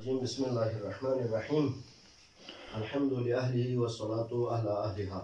الرجیم بسم اللہ الرحمن الرحیم الحمد للہ والصلاۃ علی اہلہا۔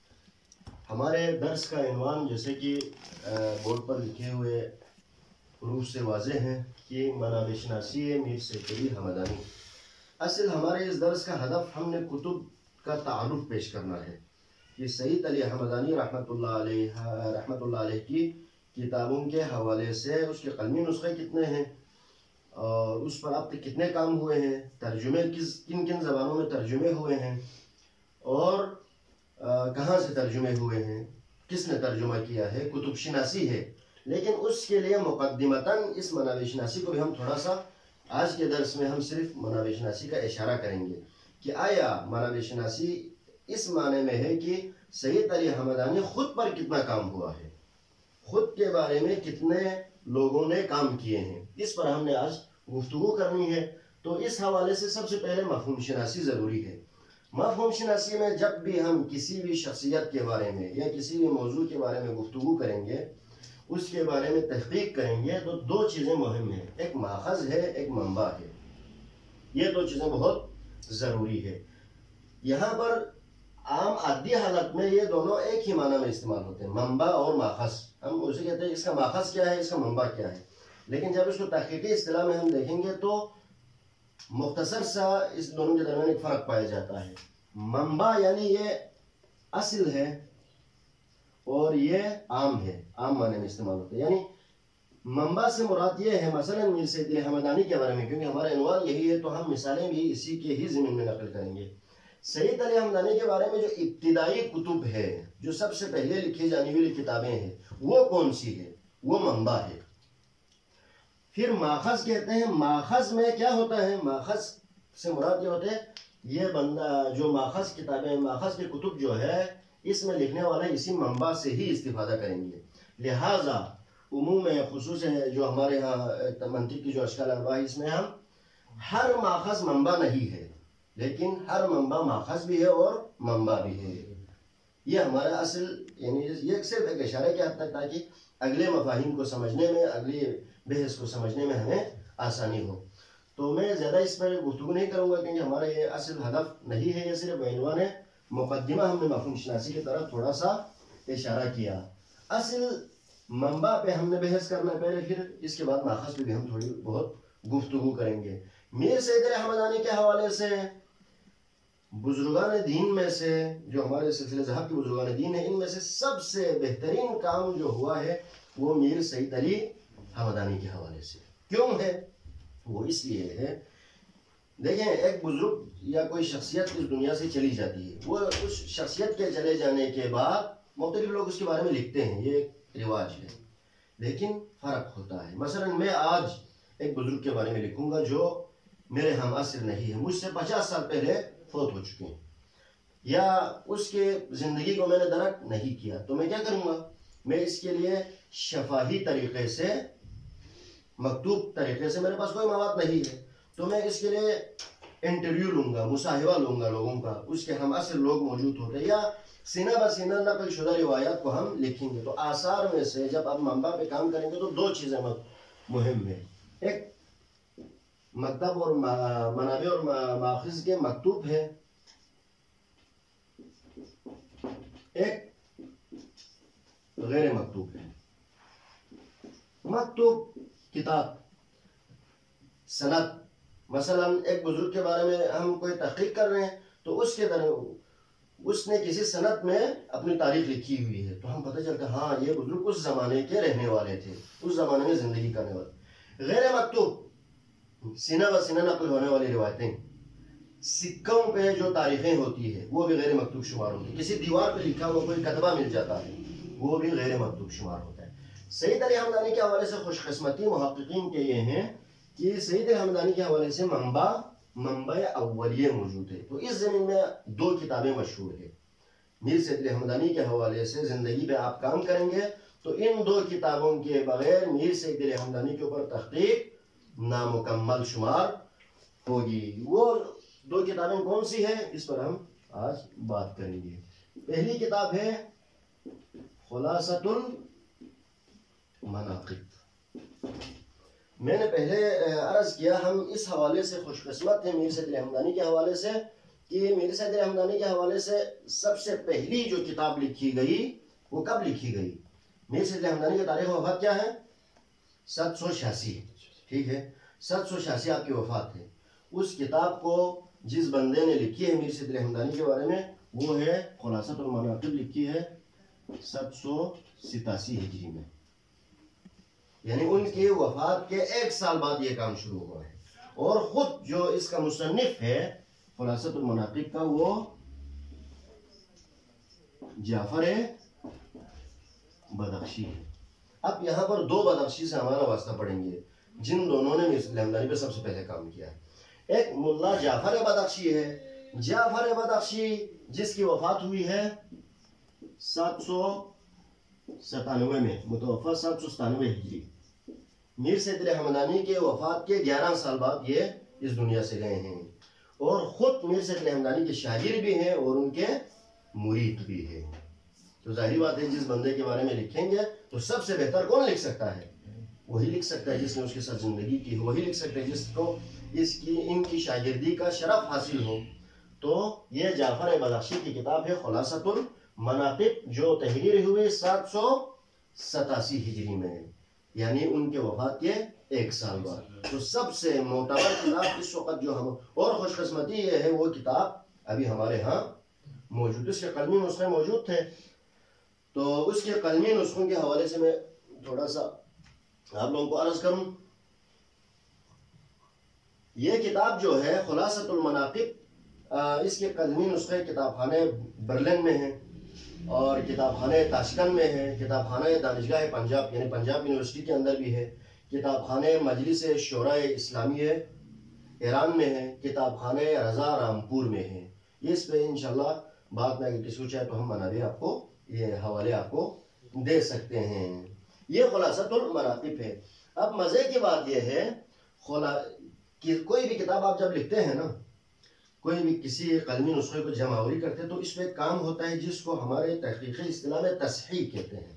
ہمارے درس کا عنوان جیسے کہ بورڈ پر لکھے ہوئے حروف سے واضح ہیں کہ منابع شناسی میر سید علی حمدانی۔ اصل ہمارے اس درس کا ہدف ہم نے کتب کا تعارف پیش کرنا ہے کہ سید علی حمدانی رحمۃ اللہ علیہ کی کتابوں کے حوالے سے اس کے قلمی نسخے کتنے ہیں اور اس پر اب تک کتنے کام ہوئے ہیں، ترجمے کن کن زبانوں میں ترجمے ہوئے ہیں اور کہاں سے ترجمے ہوئے ہیں، کس نے ترجمہ کیا ہے، کتب شناسی ہے۔ لیکن اس کے لیے مقدمتاً اس منابع شناسی کو بھی ہم تھوڑا سا آج کے درس میں ہم صرف منابع شناسی کا اشارہ کریں گے کہ آیا منابع شناسی اس معنی میں ہے کہ سید علی حمدانی خود پر کتنا کام ہوا ہے، خود کے بارے میں کتنے لوگوں نے کام کیے ہیں، اس پر ہم نے آج گفتگو کرنی ہے۔ تو اس حوالے سے سب سے پہلے مفہوم شناسی ضروری ہے۔ مفہوم شناسی میں جب بھی ہم کسی بھی شخصیت کے بارے میں یا کسی بھی موضوع کے بارے میں گفتگو کریں گے، اس کے بارے میں تحقیق کریں گے تو دو چیزیں مہم ہیں، ایک ماخذ ہے، ایک منبع ہے۔ یہ دو چیزیں بہت ضروری ہے۔ یہاں پر عام عادی حالت میں یہ دونوں ایک ہی معنی میں استعمال ہوتے ہیں، منبع اور ماخذ۔ ہم اسے کہتے ہیں اس کا ماخذ کیا ہے، اس کا منبع کیا ہے، لیکن جب اس کو تحقیقی اصطلاح میں ہم دیکھیں گے تو مختصر سا اس دونوں کے درمیان ایک فرق پایا جاتا ہے۔ منبع یعنی یہ اصل ہے اور یہ عام ہے، عام معنی میں استعمال ہوتا ہے۔ یعنی منبع سے مراد یہ ہے، مثلا میر سید علی حمدانی کے بارے میں، کیونکہ ہمارا عنوان یہی ہے تو ہم مثالیں بھی اسی کے ہی ضمن میں نقل کریں گے۔ سید علی حمدانی کے بارے میں جو ابتدائی کتب ہے، جو سب سے پہلے لکھی جانے والی کتابیں ہیں، وہ کون سی ہے؟ وہ منبع ہے۔ پھر ماخذ کہتے ہیں، ماخذ میں کیا ہوتا ہے؟ ماخذ سے مراد یہ ہوتا ہے یہ بندہ جو ماخذ کتابیں، ماخذ کے کتب جو ہے، اس میں لکھنے والا اسی منبع سے ہی استفادہ کریں گے۔ لہٰذا عموم خصوص جو ہمارے ہاں منطق کی جو اشکال انواع، اس میں ہم ہر ماخذ منبع نہیں ہے، لیکن ہر منبع ماخذ بھی ہے اور منبع بھی ہے۔ یہ ہمارا اصل، یعنی یہ صرف ایک اشارہ کے حد تک تاکہ اگلے مفاہیم کو سمجھنے میں، اگلی بحث کو سمجھنے میں ہمیں آسانی ہو۔ تو میں زیادہ اس پر گفتگو نہیں کروں گا کیونکہ ہمارا یہ اصل ہدف نہیں ہے، یہ صرف عنوان ہے، مقدمہ ہم نے مفہوم شناسی کی طرف تھوڑا سا اشارہ کیا۔ اصل منبع پہ ہم نے بحث کرنا ہے پہلے، پھر اس کے بعد ماخذ پہ بھی ہم تھوڑی بہت گفتگو کریں گے۔ میر سید علی حمدانی کے حوالے سے بزرگان دین میں سے، جو ہمارے سلسلہ ذہب کے بزرگان دین ہیں، ان میں سے سب سے بہترین کام جو ہوا ہے وہ میر سید علی حمدانی کے حوالے سے۔ کیوں ہے؟ وہ اس لیے ہے، دیکھیں ایک بزرگ یا کوئی شخصیت اس دنیا سے چلی جاتی ہے، وہ اس شخصیت کے چلے جانے کے بعد مختلف لوگ اس کے بارے میں لکھتے ہیں، یہ ایک رواج ہے، لیکن فرق ہوتا ہے۔ مثلا میں آج ایک بزرگ کے بارے میں لکھوں گا جو میرے ہم عصر نہیں ہے، مجھ سے 50 سال پہلے فوت ہو چکے ہیں، یا اس کے زندگی کو میں نے درک نہیں کیا، تو میں کیا کروں گا؟ میں اس کے لیے شفاہی طریقے سے، مکتوب طریقے سے، میرے پاس کوئی مواد نہیں ہے، تو میں اس کے لیے انٹرویو لوں گا، مصاحبہ لوں گا لوگوں کا، اس کے ہم عصر لوگ موجود ہوتے، یا سینہ بہ سینہ نقل شدہ روایات کو ہم لکھیں گے۔ تو آثار میں سے جب آپ منبع پہ کام کریں گے تو دو چیزیں مہم ہیں، ایک مکتب اور منابع اور ماخذ کے مکتوب ہے، ایک غیر مکتوب ہے۔ مکتوب کتاب، سند، مثلا ایک بزرگ کے بارے میں ہم کوئی تحقیق کر رہے ہیں تو اس کے اس نے کسی سند میں اپنی تاریخ لکھی ہوئی ہے، تو ہم پتہ چلتا ہے ہاں یہ بزرگ اس زمانے کے رہنے والے تھے، اس زمانے میں زندگی کرنے والے۔ غیر مکتوب، سینہ بہ سینہ نقل ہونے والی روایتیں، سکوں پہ جو تاریخیں ہوتی ہے وہ بھی غیر مکتوب شمار ہوتی ہے، کسی دیوار پہ لکھا ہوا کوئی کتبہ مل جاتا ہے وہ بھی غیر مکتوب شمار ہوتا ہے۔ سید علی حمدانی کے حوالے سے خوش قسمتی محققین کے یہ ہیں کہ سید علی حمدانی کے حوالے سے منبع اولیہ موجود ہے۔ تو اس زمین میں دو کتابیں مشہور ہیں۔ میر سید علی حمدانی کے حوالے سے زندگی پہ آپ کام کریں گے تو ان دو کتابوں کے بغیر میر سید علی حمدانی کے اوپر تحقیق نامکمل شمار ہوگی۔ وہ دو کتابیں کون سی ہیں، اس پر ہم آج بات کریں گے۔ پہلی کتاب ہے خلاصۃ المناقب، میں نے پہلے عرض کیا ہم اس حوالے سے خوش قسمت ہیں میر سید علی حمدانی کے حوالے سے کہ میر سید علی حمدانی کے حوالے سے سب سے پہلی جو کتاب لکھی گئی وہ کب لکھی گئی؟ میر سید علی حمدانی کی تاریخ وفات کیا ہے؟ 786. ٹھیک ہے، 786 آپ کی وفات ہے. اس کتاب کو جس بندے نے لکھی ہے میر سید علی حمدانی کے بارے میں وہ ہے خلاصۃ المناقب، لکھی ہے 787 ہجری میں، یعنی ان کی وفات کے 1 سال بعد یہ کام شروع ہوا ہے. اور خود جو اس کا مصنف ہے خلاصۃ المناقب کا وہ جعفر بدخشی ہے. اب یہاں پر 2 بدخشی سے ہمارا واسطہ پڑیں گے جن دونوں نے میر سید علی حمدانی پہ سب سے پہلے کام کیا ہے. ایک ملا جعفر بدخشی ہے. جعفر بدخشی جس کی وفات ہوئی ہے 797 میں، متوفہ 797 ہجری. میر سید علی حمدانی کے وفات کے 11 سال بعد یہ اس دنیا سے گئے ہیں، اور خود میر سید علی حمدانی کے شاگرد بھی ہیں اور ان کے مرید بھی ہیں. تو ظاہری بات ہے جس بندے کے بارے میں لکھیں گے تو سب سے بہتر کون لکھ سکتا ہے؟ وہی لکھ سکتا ہے جس نے اس کے ساتھ زندگی کی، وہی لکھ سکتا ہے جس کو ان کی شاگردی کا شرف حاصل ہو. تو یہ جعفر بدخشی کی کتاب ہے خلاصۃ المناقب، جو تحریر ہوئی 787 ہجری میں، یعنی ان کے وفات کے 1 سال بعد. تو سب سے معتبر کتاب اس وقت جو ہم، اور خوش قسمتی یہ ہے وہ کتاب ابھی ہمارے ہاں موجود، اس کے قلمی نسخے موجود تھے. تو اس کے قلمی نسخوں کے حوالے سے میں تھوڑا سا آپ لوگوں کو عرض کروں. یہ کتاب جو ہے خلاصۃ المناقب، اس کے قلمی نسخے کتاب خانے برلن میں ہیں اور کتاب خانے تاشکن میں ہے، کتاب خانہ دانشگاہ پنجاب یعنی پنجاب یونیورسٹی کے اندر بھی ہے، کتاب خانے مجلس شورائے اسلامیہ ایران میں ہے، کتاب خانے رضا رامپور میں ہے. اس پہ انشاءاللہ بعد میں اگر کسی کو چاہے تو ہم منابع آپ کو یہ حوالے آپ کو دے سکتے ہیں. یہ خلاصۃ المناقب ہے. اب مزے کی بات یہ ہے کہ کوئی بھی کتاب آپ جب لکھتے ہیں نا، کوئی بھی کسی قلمی نسخے کو جمع آوری کرتے ہیں تو اس میں ایک کام ہوتا ہے جس کو ہمارے تحقیقی اصطلاح میں تصحیح کہتے ہیں.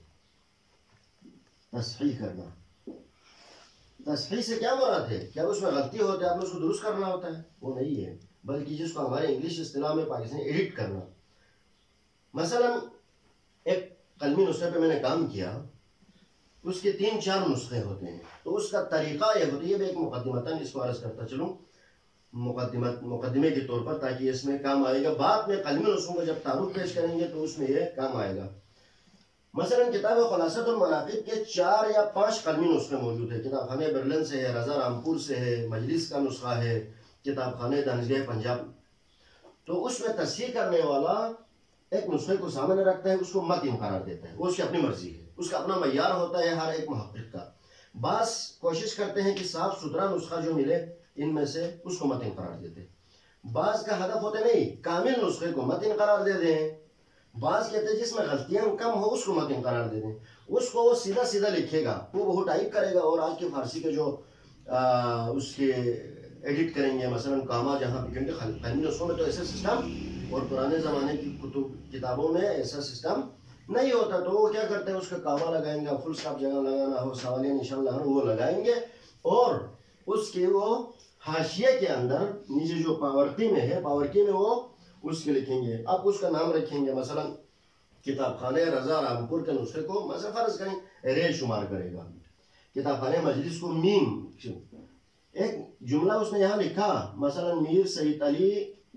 تصحیح کرنا. تصحیح سے کیا مراد ہے؟ کیا اس میں غلطی ہوتی ہے آپ نے اس کو درست کرنا ہوتا ہے؟ وہ نہیں ہے، بلکہ جس کو ہمارے انگلش اصطلاح میں پاکستانی ایڈٹ کرنا. مثلا ایک قلمی نسخے پہ میں نے کام کیا، اس کے 3-4 نسخے ہوتے ہیں، تو اس کا طریقہ یہ ہوتی ہے. میں ایک مقدمتاً اس کو عرض کرتا چلوں مقدمے کے طور پر، تاکہ اس میں کام آئے گا. بعد میں قلمی نسخوں کو جب تعارف پیش کریں گے تو اس میں یہ کام آئے گا. مثلا کتاب خلاصۃ المناقب کے 4 یا 5 قلمی نسخے موجود ہیں. کتاب خانے برلن سے ہے، رضا رامپور سے ہے، مجلس کا نسخہ ہے، کتاب خانے دانشگاہ پنجاب. تو اس میں تصحیح کرنے والا ایک نسخے کو سامنے رکھتا ہے، اس کو متن قرار دیتا ہے. وہ اس کی اپنی مرضی ہے، اس کا اپنا معیار ہوتا ہے ہر ایک محقق کا. بعض کوشش کرتے ہیں کہ صاف ستھرا نسخہ جو ملے ان میں سے اس کو متن قرار دیتے. بعض کا ہدف ہوتا نہیں کامل نسخے کو متن قرار دے دیں. بعض کہتے ہیں جس میں غلطیاں کم ہو اس کو متن قرار دے دیں. اس کو وہ سیدھا سیدھا لکھے گا، وہ ٹائپ کرے گا، اور آج کے فارسی کے جو اس کے ایڈٹ کریں گے مثلا کاما جہاں پہ، کیونکہ قلمی نسخوں میں تو ایسا سسٹم اور پرانے زمانے کی کتابوں میں ایسا سسٹم نہیں ہوتا. تو وہ کیا کرتے ہیں اس کا کاما لگائیں گے، فل اسٹاپ جگہ لگانا ہو، سوالیہ نشان لگانا وہ لگائیں گے، اور اس کے وہ حاشیے کے اندر نیچے جو پاورکی میں ہے، پاورکی میں وہ اس کے لکھیں گے. اب اس کا نام رکھیں گے، مثلا کتاب خانے رضا رامپور کے نسخے کو مثلا فرض کریں رے شمار کرے گا، کتاب خانے مجلس کو میم. ایک جملہ اس نے یہاں لکھا مثلا میر سید علی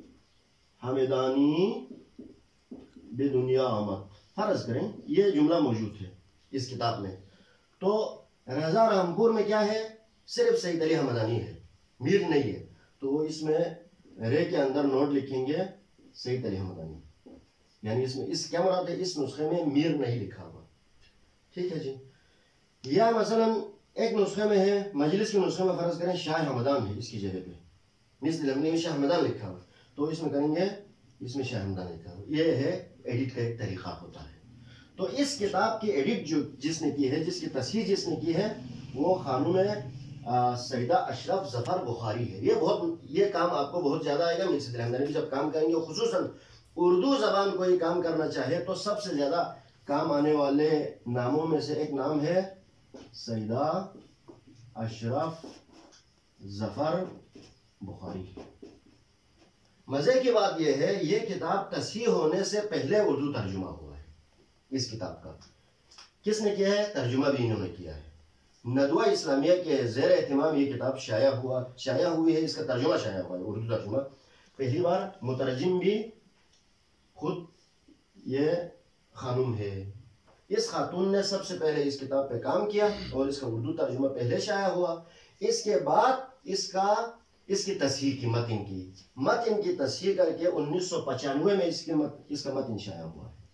حمدانی بے دنیا آمد، فرض کریں یہ جملہ موجود ہے اس کتاب میں. تو رضا رامپور میں کیا ہے؟ صرف سید علی حمدانی ہے، میر نہیں ہے. تو وہ اس میں رے کے اندر نوٹ لکھیں گے سید علی حمدانی، یعنی اس میں اس کیا مراد ہے؟ اس نسخے میں میر نہیں لکھا ہوا. ٹھیک ہے جی. یا مثلا ایک نسخے میں ہے، مجلس کے نسخے میں فرض کریں شاہ حمدان ہے اس کی جگہ پہ، مثل لمنی میں شاہ حمدان لکھا ہوا، تو اس میں کریں گے اس میں شاہ حمدان لکھا ہوا. یہ ہے ایڈٹ کا ایک طریقہ ہوتا ہے. تو اس کتاب کی ایڈٹ جو جس نے کی ہے، جس کی تصحیح جس نے کی ہے، وہ خانم سیدہ اشرف ظفر بخاری ہے. یہ کام آپ کو بہت زیادہ آئے گا. میر سید علی حمدانی بھی جب کام کریں گے، خصوصاً اردو زبان کوئی کام کرنا چاہے تو سب سے زیادہ کام آنے والے ناموں میں سے ایک نام ہے سیدہ اشرف ظفر بخاری. مزے کی بات یہ ہے یہ کتاب تصحیح ہونے سے پہلے اردو ترجمہ ہوا ہے. اس کتاب کا کس نے کیا ہے؟ ترجمہ بھی انہوں نے کیا ہے. ندوہ اسلامیہ کے زیر اہتمام یہ کتاب شائع ہوئی ہے. اس کا ترجمہ شائع ہوا ہے، اردو ترجمہ پہلی بار. مترجم بھی خود یہ خانم ہے. اس خاتون نے سب سے پہلے اس کتاب پہ کام کیا اور اس کا اردو ترجمہ پہلے شائع ہوا. اس کے بعد اس کی تصحیح کی متن کی تصحیح کر کے 1995 میں اس کا متن شائع ہوا ہے.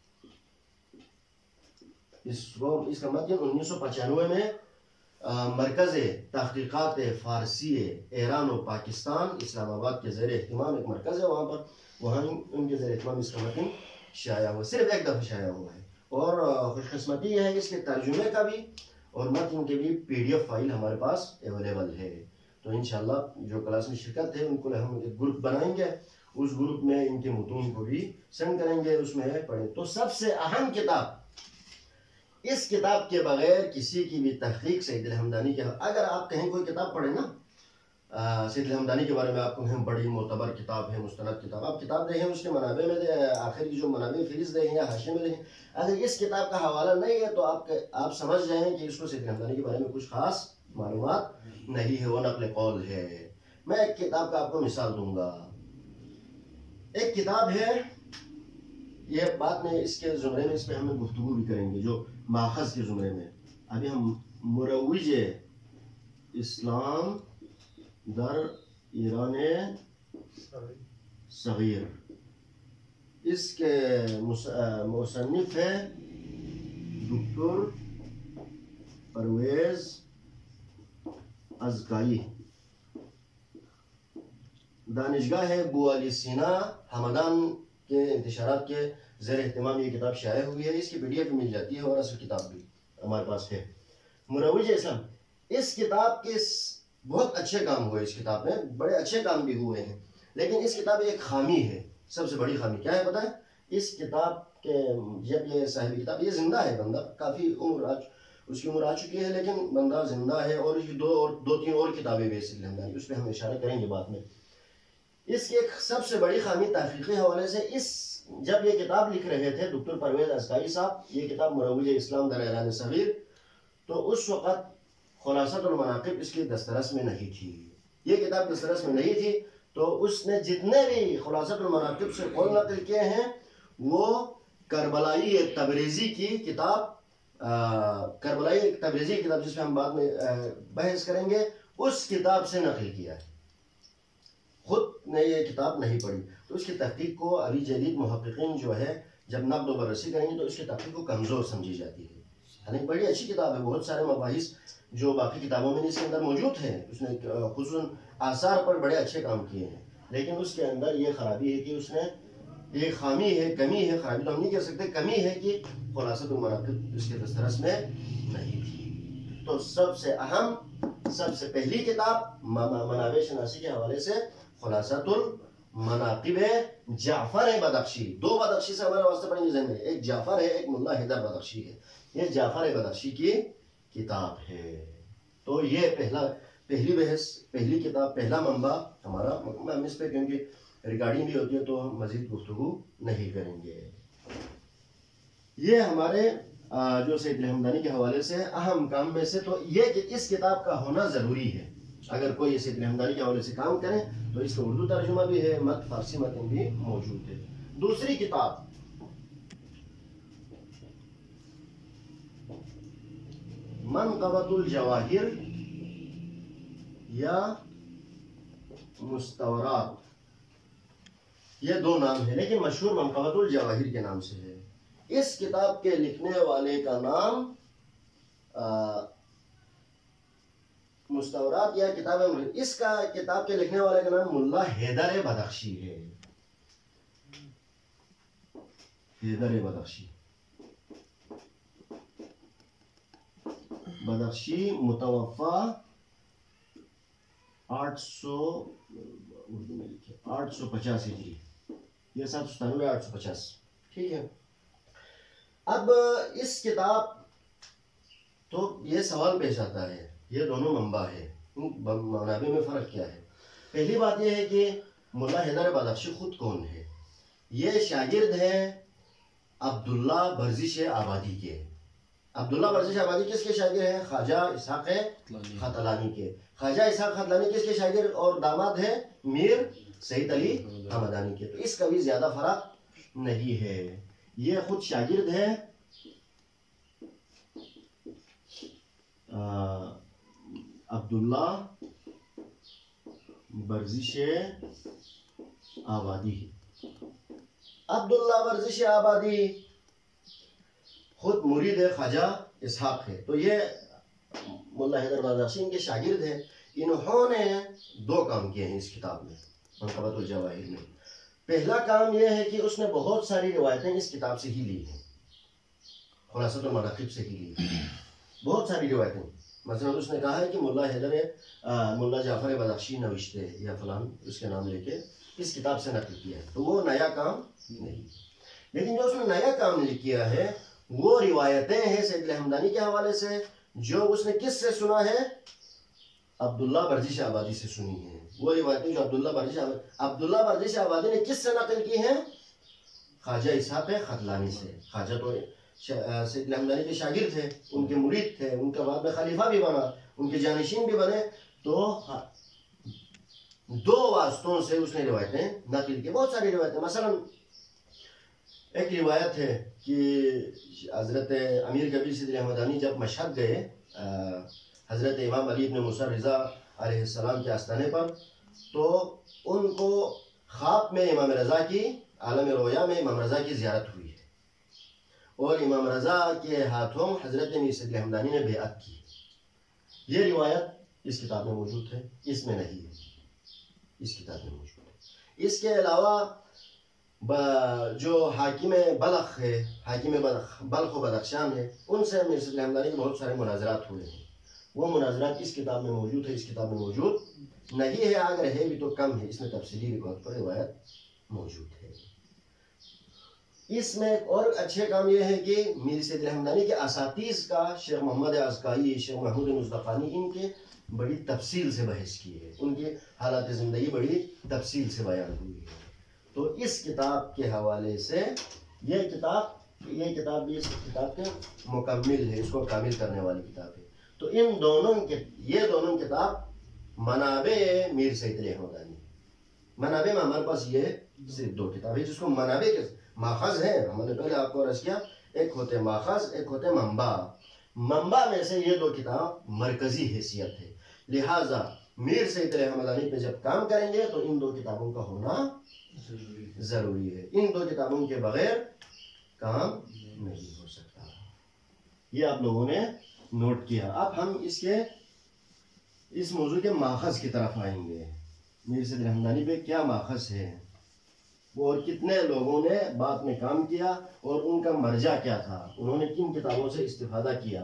اس کا متن 1995 میں مرکز تحقیقات فارسی ایران و پاکستان اسلام آباد کے زیر اہتمام ایک مرکز ہے وہاں ان کے زیر اہتمام اس کا متن شائع ہوا. صرف ایک دفعہ شائع ہوا ہے. اور خوش قسمتی یہ ہے اس کے ترجمے کا بھی اور متن کے بھی PDF فائل ہمارے پاس اویلیبل ہے. تو انشاءاللہ جو کلاس میں شرکت ہے ان کو ہم ایک گروپ بنائیں گے، اس گروپ میں ان کے متون کو بھی سینڈ کریں گے، اس میں پڑھیں. تو سب سے اہم کتاب، اس کتاب کے بغیر کسی کی بھی تحقیق سید الحمدانی کے، اگر آپ کہیں کوئی کتاب پڑھیں نا سید الحمدانی کے بارے میں، آپ کو کہیں بڑی معتبر کتاب ہے، مستند کتاب، آپ کتاب دیکھیں اس کے منابع میں آخر کی جو منابع فہرست دیکھیں یا حاشیے میں دیکھیں، اگر اس کتاب کا حوالہ نہیں ہے تو آپ سمجھ جائیں کہ اس کو سید الحمدانی کے بارے میں کچھ خاص معلومات نہیں ہے، وہ نقل قول ہے. میں ایک کتاب کا آپ کو مثال دوں گا. ایک کتاب ہے، یہ بعد میں اس کے زمرے میں اس پہ ہم گفتگو بھی کریں گے، جو ماخذ کے زمرے میں. ابھی ہم مروج اسلام در ایران صغیر، اس کے مصنف ہے دکتر پرویز ازکائی. دانشگاہ بو علی سینا ہمدان کے انتشارات کے زیر اہتمام یہ کتاب شائع ہوئی ہے. اس کی PDF بھی مل جاتی ہے اور اصل کتاب بھی ہمارے پاس ہے. مروج اسلام، اس کتاب کے بہت اچھے کام ہوئے، اس کتاب میں بڑے اچھے کام بھی ہوئے ہیں، لیکن اس کتاب میں ایک خامی ہے. سب سے بڑی خامی کیا ہے پتہ ہے؟ اس کتاب کے جب یہ صاحب کتاب، یہ زندہ ہے بندہ، کافی اس کی عمر آ چکی ہے لیکن بندہ زندہ ہے، اور دو تین اور کتابیں بھی سید الحمدانی، اس پہ ہم اشارہ کریں گے بعد میں. اس کی ایک سب سے بڑی خامی تحقیقی حوالے سے، جب یہ کتاب لکھ رہے تھے دکتر پرویز ازکائی صاحب، یہ کتاب مروج اسلام در ایران صغیر، تو اس وقت خلاصۃ المناقب اس کی دسترس میں نہیں تھی. یہ کتاب دسترس میں نہیں تھی، تو اس نے جتنے بھی خلاصۃ المناقب سے قول نقل کیے ہیں وہ کربلائی تبریزی کی کتاب، جس میں ہم بعد میں بحث کریں گے، اس کتاب سے نقل کیا ہے. خود نے یہ کتاب نہیں پڑھی. تو اس کی تحقیق کو ابھی جدید محققین جو ہے جب نقد و بررسی کریں گے تو اس کی تحقیق کو کمزور سمجھی جاتی ہے. حالانکہ بڑی اچھی کتاب ہے، بہت سارے مباحث جو باقی کتابوں میں اس کے اندر موجود ہیں، اس نے خصوصاً آثار پر بڑے اچھے کام کیے ہیں، لیکن اس کے اندر یہ خرابی ہے کہ اس نے ایک خامی ہے، کمی ہے، خرابی تو ہم نہیں کہہ سکتے، کمی ہے کہ خلاصۃ المناقب اس کے دسترس میں نہیں تھی. تو سب سے اہم، سب سے پہلی کتاب منابع شناسی کے حوالے سے خلاصۃ المناقب جعفر بدخشی. دو بدخشی سے ہمارا واسطہ پڑیں گے ذہن میں، ایک جعفر ہے، ایک ملا حیدر بدخشی ہے. یہ جعفر بدخشی کی کتاب ہے. تو یہ پہلی بحث، پہلی کتاب، پہلا منبع ہمارا. ہم اس پہ کیونکہ ریکارڈنگ بھی ہوتی ہے تو ہم مزید گفتگو نہیں کریں گے. یہ ہمارے جو سید الحمدانی کے حوالے سے اہم کام میں سے تو یہ کہ اس کتاب کا ہونا ضروری ہے. اگر کوئی سید الحمدانی کے حوالے سے کام کرے تو اس کا اردو ترجمہ بھی ہے، فارسی متن بھی موجود ہے. دوسری کتاب منقبۃ الجواہر یا مستورات، یہ دو نام ہے لیکن مشہور منقبۃ الجواہر کے نام سے ہے. اس کتاب کے لکھنے والے کا نام مستورات یا کتاب، اس کا کتاب کے لکھنے والے کا نام ملا حیدر بدخشی ہے. حیدر بدخشی متوفا 850 ہجری، یہ 797 850. ٹھیک ہے. اب اس کتاب تو یہ سوال پیش آتا ہے یہ دونوں منبع ہے. منابع میں فرق کیا ہے؟ پہلی بات یہ ہے کہ ملا حیدر بدخشی خود کون ہے؟ یہ شاگرد ہیں عبداللہ برزش آبادی کے. عبداللہ برزش آبادی کس کے شاگرد ہیں؟ خواجہ اسحاق خطلانی کے. خواجہ اسحاق خطلانی کس کے شاگرد اور داماد ہیں؟ میر سید علی حمدانی کے. تو اس کا بھی زیادہ فرق نہیں ہے. یہ خود شاگرد ہیں عبداللہ برزش آبادی. عبداللہ برزش آبادی خود مرید خواجہ اسحاق ہے. تو یہ ملا حیدر بدخشی ان کے شاگرد ہیں. انہوں نے دو کام کیے ہیں اس کتاب میں، منقبۃ الجواہر میں. پہلا کام یہ ہے کہ اس نے بہت ساری روایتیں اس کتاب سے ہی لی ہیں، خلاصۃ المناقب سے ہی لی ہیں. بہت ساری روایتیں، مثلا اس نے کہا ہے کہ ملا جعفر بدخشی نوشتے یا فلان اس کے نام لے کے اس کتاب سے نقل کیا ہے. تو وہ نیا کام نہیں. لیکن جو اس نے نیا کام کیا ہے وہ روایتیں ہیں سید علی حمدانی کے حوالے سے، جو اس نے کس سے سنا ہے؟ عبداللہ برزش آبادی سے سنی ہیں. وہ روایتیں جو عبداللہ برزش آبادی نے کس سے نقل کی ہیں؟ خواجہ اسحاق خطلانی سے. خواجہ تو سید علی حمدانی کے شاگرد تھے، ان کے مرید تھے، ان کا بعد میں خلیفہ بھی بنا، ان کے جانشین بھی بنے. تو دو واسطوں سے اس نے روایتیں نقل کی. بہت ساری روایتیں، مثلا ایک روایت ہے کہ حضرت امیر کبیر سید علی حمدانی جب مشہد گئے حضرت امام علی ابن موسیٰ رضا علیہ السلام کے آستانے پر، تو ان کو خواب میں امام رضا کی، عالم رویا میں امام رضا کی زیارت ہوئی ہے، اور امام رضا کے ہاتھوں حضرت امیر سید علی حمدانی نے بیعت کی. یہ روایت اس کتاب میں موجود ہے، اس میں نہیں ہے، اس کتاب میں موجود ہے. اس کے علاوہ جو حاکم بلخ ہے، حاکم بلخ و بدخشان ہے، ان سے امیر سید علی حمدانی کے بہت سارے مناظرات ہوئے ہیں. وہ مناظرات اس کتاب میں موجود ہے، اس کتاب میں موجود نہیں ہے. اگر ہے بھی تو کم ہے، اس میں تفصیلی روایت موجود ہے. اس میں ایک اور اچھے کام یہ ہے کہ میر سید علی حمدانی کے اساتذ کا شیخ محمد عسکری، شیخ محمود مصطفانی، ان کے بڑی تفصیل سے بحث کی ہے، ان کے حالات زندگی بڑی تفصیل سے بیان ہوئی ہے. تو اس کتاب کے حوالے سے یہ کتاب بھی اس کتاب کے مکمل ہے، اس کو کامل کرنے والی کتاب ہے. تو یہ دونوں کتاب منابع میر سید علی حمدانی. منابع میں ہمارے پاس یہ صرف دو کتاب ہے جس کو منابع کے ماخذ ہیں. ہم نے پہلے آپ کو عرض کیا، ایک ہوتے ماخذ، ایک ہوتے منبع. منبع میں سے یہ دو کتاب مرکزی حیثیت ہے. لہٰذا میر سید علی حمدانی پہ جب کام کریں گے تو ان دو کتابوں کا ہونا ضروری ہے. ان دو کتابوں کے بغیر کام نہیں ہو سکتا. یہ آپ لوگوں نے نوٹ کیا. اب ہم اس موضوع کے ماخذ کی طرف آئیں گے. میر سید علی حمدانی پہ کیا ماخذ ہے، اور کتنے لوگوں نے بعد میں کام کیا، اور ان کا مرجع کیا تھا، انہوں نے کن کتابوں سے استفادہ کیا.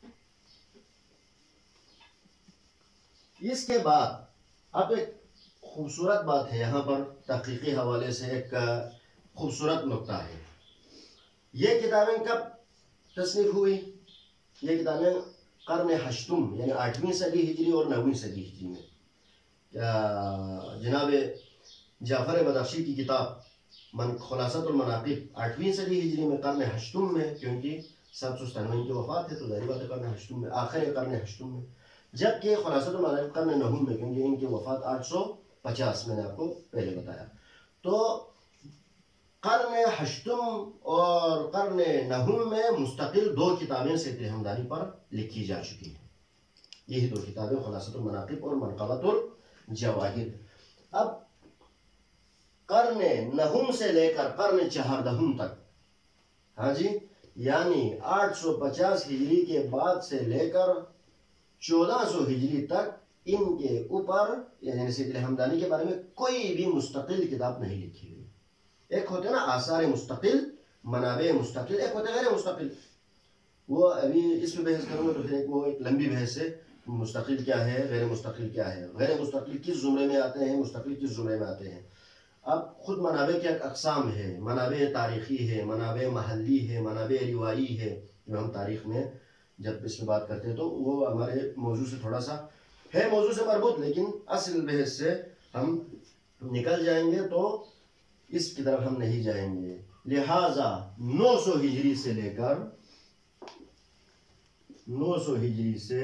اس کے بعد اب ایک خوبصورت بات ہے یہاں پر، تحقیقی حوالے سے ایک خوبصورت نقطہ ہے. یہ کتابیں کب تصنیف ہوئی؟ یہ کتابیں قرن ہشتم یعنی 8ویں صدی ہجری اور 9ویں صدی ہجری میں. جناب جعفر بدخشی کی کتاب خلاصۃ المناقب 8ویں صدی ہجری میں، قرن ہشتم میں، کیونکہ 797 کی وفات ہے تو ظاہر بات ہے قرن ہشتم میں، آخر قرن ہشتم میں. جبکہ خلاصۃ المناقب قرن نہم میں، کیونکہ ان کی وفات 850 میں نے آپ کو پہلے بتایا. تو قرن ہشتم اور قرن نہم میں مستقل دو کتابیں سید علی حمدانی پر لکھی جا چکی ہیں. یہی دو کتابیں خلاصۃ المناقب اور منقبۃ الجواہر. اب قرن نہم سے لے کر قرن 14 تک، ہاں جی، یعنی 850 ہجری کے بعد سے لے کر 1400 ہجری تک ان کے اوپر یعنی سید علی حمدانی کے بارے میں کوئی بھی مستقل کتاب نہیں لکھی ہوئی. ایک ہوتے نا آثار مستقل، منابع مستقل، ایک ہوتے غیر مستقل. وہ ابھی اس میں بحث کروں گا تو پھر وہ ایک لمبی بحث ہے، مستقل کیا ہے، غیر مستقل کیا ہے، غیر مستقل کس زمرے میں آتے ہیں، مستقل کس زمرے میں آتے ہیں. اب خود منابع کے اقسام ہے، منابع تاریخی ہے، منابع محلی ہے، منابع روائی ہے، جو ہم تاریخ میں جب اس پہ بات کرتے ہیں تو وہ ہمارے موضوع سے تھوڑا سا ہے موضوع سے مربوط، لیکن اصل بحث سے ہم نکل جائیں گے تو اس کی طرف ہم نہیں جائیں گے. لہذا 900 ہجری سے لے کر 900 ہجری سے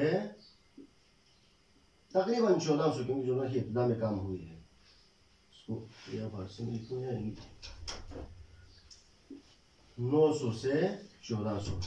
تقریباً 1400، کیونکہ 1400 کی ابتدا میں کام ہوئی ہے. اس کو یا فارسی میں لکھوں یا 900 سے 1400،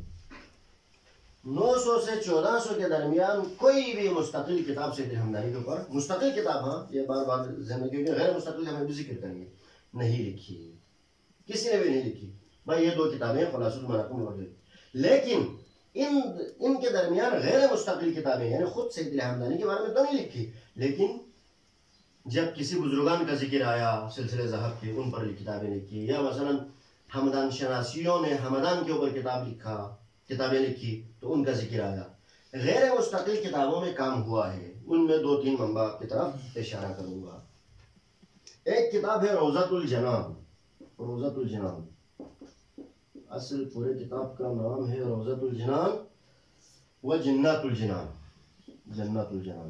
900 سے 1400 کے درمیان کوئی بھی مستقل کتاب سید الحمدانی کے اوپر، مستقل کتاب، ہاں یہ بار بار ذہن میں، کیونکہ غیر مستقل ہمیں بھی ذکر کریں گے، نہیں لکھی، کسی نے بھی نہیں لکھی. بھائی یہ 2 کتابیں ہیں، خلاصۃ المراقم وغیرہ، لیکن ان کے درمیان غیر مستقل کتابیں، یعنی خود سید الحمدانی کے بارے میں تو نہیں لکھی، لیکن جب کسی بزرگان کا ذکر آیا سلسلہ ذہب کے، ان پر کتابیں لکھی، یا مثلا ہمدان شناسیوں نے ہمدان کے اوپر کتابیں لکھی تو ان کا ذکر آیا. غیر مستقل کتابوں میں کام ہوا ہے، ان میں 2-3 منبع کی طرف اشارہ کروں گا. ایک کتاب ہے روضۃ الجنان. روضۃ الجنان، اصل پورے کتاب کا نام ہے روضۃ الجنان و جنات الجنان، جنات الجنان.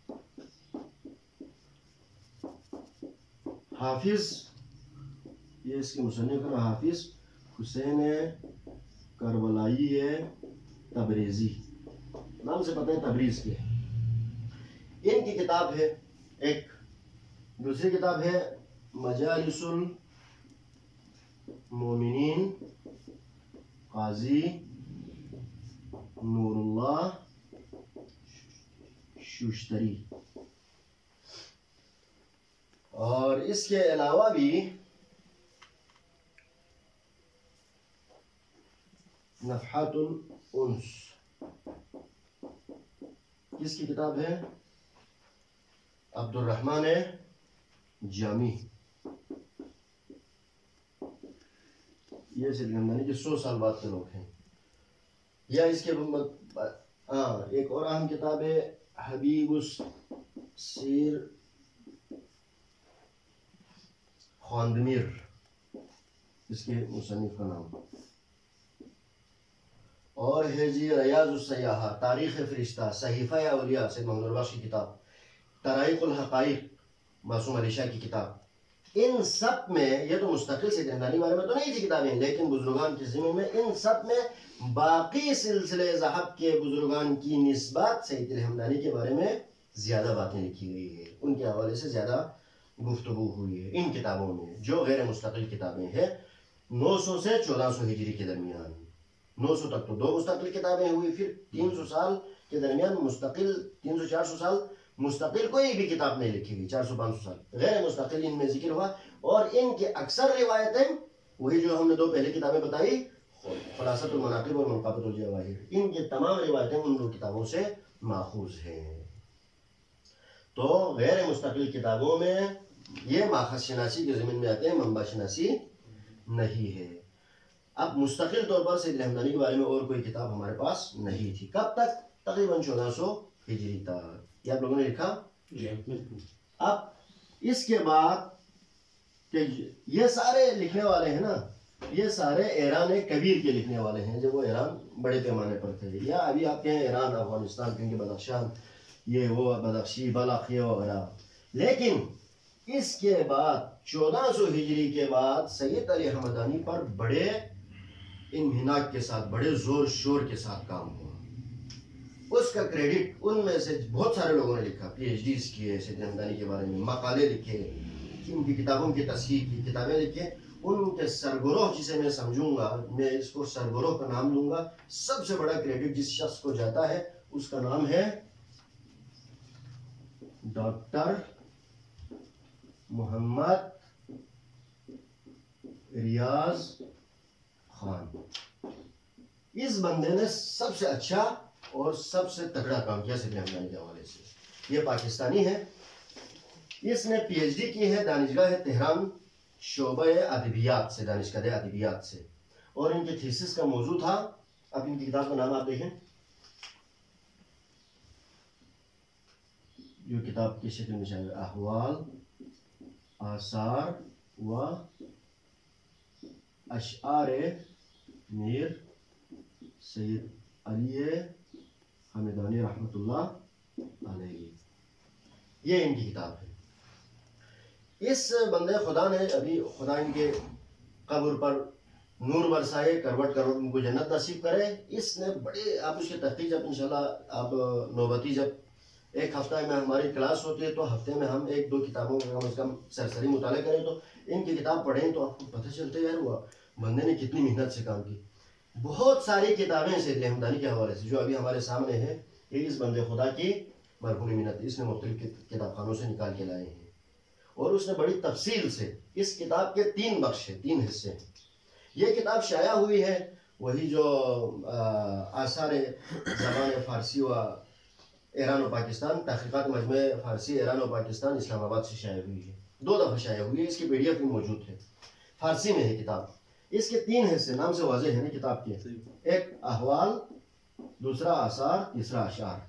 حافظ، یہ اس کے مصنف ہے حافظ حسین کربلائی ہے تبریزی، نام سے پتہ ہے تبریز کے. ان کی کتاب ہے ایک. دوسری کتاب ہے مجالس المومنین قاضی نور اللہ شوشتری. اور اس کے علاوہ بھی نفحات الانس، کس کی کتاب ہے؟ عبد الرحمن جامی. یہ سید الحمدانی کے 100 سال بعد کے لوگ ہیں. یا اس کے ایک اور اہم کتاب ہے حبیب السیر خواندمیر، اس کے مصنف کا نام. اور ہے جی ریاض السیاحہ، تاریخ فرشتہ، صحیفہ اولیاء سید محمد البخش کی کتاب، طرائق الحقائق معصوم علی شاہ کی کتاب. ان سب میں، یہ تو مستقل سید الحمدانی بارے میں تو نہیں تھی کتابیں، لیکن بزرگان کے ذمہ میں ان سب میں باقی سلسلے ذہب کے بزرگان کی نسبت سید الحمدانی کے بارے میں زیادہ باتیں لکھی گئی ہے، ان کے حوالے سے زیادہ گفتگو ہوئی ہے ان کتابوں میں، جو غیر مستقل کتابیں ہیں. 900 سے 1400 ہجری کے درمیان، 900 تک تو 2 مستقل کتابیں ہوئی، پھر 300 سال کے درمیان مستقل، 300-400 سال مستقل کوئی بھی کتاب نہیں لکھی گئی، 400-500 سال غیر مستقل ان میں ذکر ہوا. اور ان کے اکثر روایتیں وہی جو ہم نے 2 پہلے کتابیں بتائی، خلاصۃ المناقب اور منقبۃ الجواہر، ان کی تمام روایتیں ان 2 کتابوں سے ماخوذ ہیں. تو غیر مستقل کتابوں میں یہ ماخذ شناسی کے ضمن میں آتے ہیں، منبع شناسی نہیں ہے. اب مستقل طور پر سید الحمدانی کے بارے میں اور کوئی کتاب ہمارے پاس نہیں تھی. کب تک؟ تقریباً 1400 ہجری تک. یہ آپ لوگوں نے لکھا؟ اب اس کے بعد کہ یہ سارے لکھنے والے ہیں نا، یہ سارے ایران کبیر کے لکھنے والے ہیں، جب وہ ایران بڑے پیمانے پر تھے، یا ابھی آپ کہیں ایران افغانستان، کیونکہ بدخشان یہ وہ بدخشی بلخ یہ وغیرہ. لیکن اس کے بعد 1400 ہجری کے بعد سید علی حمدانی پر بڑے انہناک کے ساتھ، بڑے زور شور کے ساتھ کام ہوا. اس کا کریڈٹ ان میں سے بہت سارے لوگوں نے لکھا، پی ایچ ڈیز کیے سید حمدانی کے بارے میں، مقالے لکھے، ان کی کتابوں کی تصحیح کی، کتابیں لکھے. ان کے سرگروہ جسے میں سمجھوں گا، میں اس کو سرگروہ کا نام لوں گا، سب سے بڑا کریڈٹ جس شخص کو جاتا ہے اس کا نام ہے ڈاکٹر محمد ریاض خان. اس بندے نے سب سے اچھا اور سب سے تگڑا کام کیا سید حمدانی کے حوالے سے. یہ پاکستانی ہے، اس نے پی ایچ ڈی کی ہے دانشگاہ تہران شعبہ ادبیات سے، دانشگاہ ادبیات سے. اور ان کے تھیسس کا موضوع تھا، اب ان کی کتاب کا نام آپ دیکھیں، جو کتاب کی شکل میں شامل، احوال آثار و اشعار میر سید علی حمدانی رحمۃ اللہ علیہ، یہ ان کی کتاب ہے۔ اس بندے خدا نے ابھی خدا ان کے قبر پر نور برسائے، کروٹ کروٹ ان کو جنت نصیب کرے۔ اس نے بڑے، آپ اس کی تحقیق جب انشاءاللہ آپ نوبتی جب ایک ہفتہ میں ہماری کلاس ہوتی ہے تو ہفتے میں ہم 1-2 کتابوں کا کم از کم سرسری مطالعہ کریں تو ان کی کتاب پڑھیں تو آپ کو پتہ چلتا ہے یار وہ بندے نے کتنی محنت سے کام کی۔ بہت ساری کتابیں سید علی حمدانی کے حوالے سے جو ابھی ہمارے سامنے ہیں، یہ اس بندے خدا کی مرحوم محنت، اس نے مختلف کتاب خانوں سے نکال کے لائے ہیں، اور اس نے بڑی تفصیل سے اس کتاب کے 3 بخش ہیں، 3 حصے ہیں۔ یہ کتاب شائع ہوئی ہے وہی جو آثار زبان فارسی و ایران و پاکستان، تحقیقات مجمع فارسی ایران و پاکستان اسلام آباد سے شائع ہوئی ہے، 2 دفعہ شائع ہوئی ہے، اس کی پی ڈی ایف بھی موجود ہے، فارسی میں ہے کتاب۔ اس کے 3 حصے نام سے واضح ہے نا کتاب کے، ایک احوال، دوسرا آثار، تیسرا اشعار۔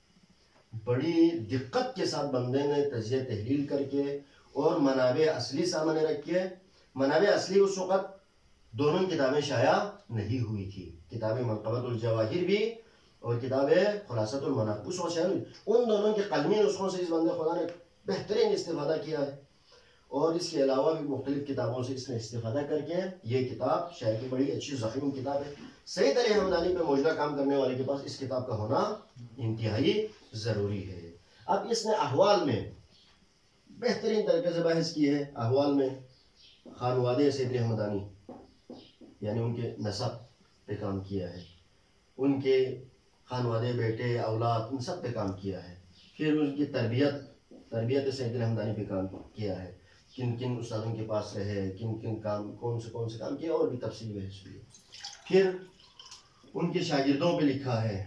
بڑی دقت کے ساتھ بندے نے تجزیہ تحلیل کر کے اور منابع اصلی سامنے رکھ کے، منابع اصلی اس وقت دونوں کتابیں شائع نہیں ہوئی تھی، کتاب منقبۃ الجواہر بھی اور کتاب خلاصۃ المناقب اس وقت شائع ہوئی۔ ان دونوں کے قلمی نسخوں سے اس بندے خدا نے بہترین استفادہ کیا ہے، اور اس کے علاوہ بھی مختلف کتابوں سے اس نے استفادہ کر کے یہ کتاب شائع کی، بڑی اچھی ضخیم کتاب ہے۔ سید علی حمدانی پہ موجودہ کام کرنے والے کے پاس اس کتاب کا ہونا انتہائی ضروری ہے۔ اب اس نے احوال میں بہترین طریقے سے بحث کی ہے۔ احوال میں خانوادے سید علی حمدانی یعنی ان کے نسب پہ کام کیا ہے، ان کے خانوادے، بیٹے، اولاد، ان سب پہ کام کیا ہے۔ پھر ان کی تربیت سید علی حمدانی پہ کام کیا ہے، کن کن استادوں کے پاس رہے، کن کن کام، کون سے کام کیا، اور بھی تفصیل بحث ہوئی۔ پھر ان کے شاگردوں پہ لکھا ہے۔